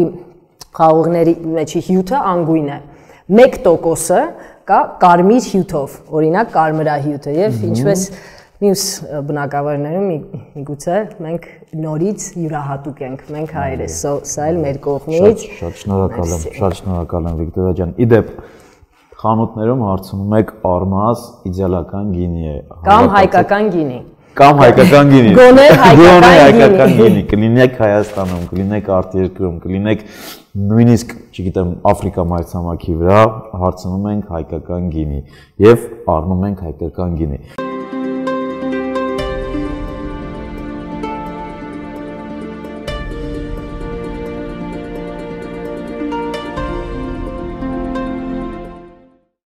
խաղողների մեջի հյութը անգույն է։ 1%-ը կա կարմիր հյութով, օրինակ կարմրահյութը եւ ինչպես մյուս բնակավայրներում միգուցե մենք նորից յուրահատուկ ենք, մենք հայերս, սա էլ մեր կողմից։ Շատ շնորհակալ եմ Վիկտորիա ջան։ Իդեպ խանութներում հարցնում եք արմաս իդեալական գինի է։ Կամ հայկական գինի։ Կամ հայկական գինի։ Գոնե հայկական գինի, կլինեք Հայաստանում, կլինեք արտերկրում, կլինեք նույնիսկ, չգիտեմ, Աֆրիկա մայրցամաքի վրա հարցնում ենք հայկական գինի եւ առնում ենք հայկական գինի։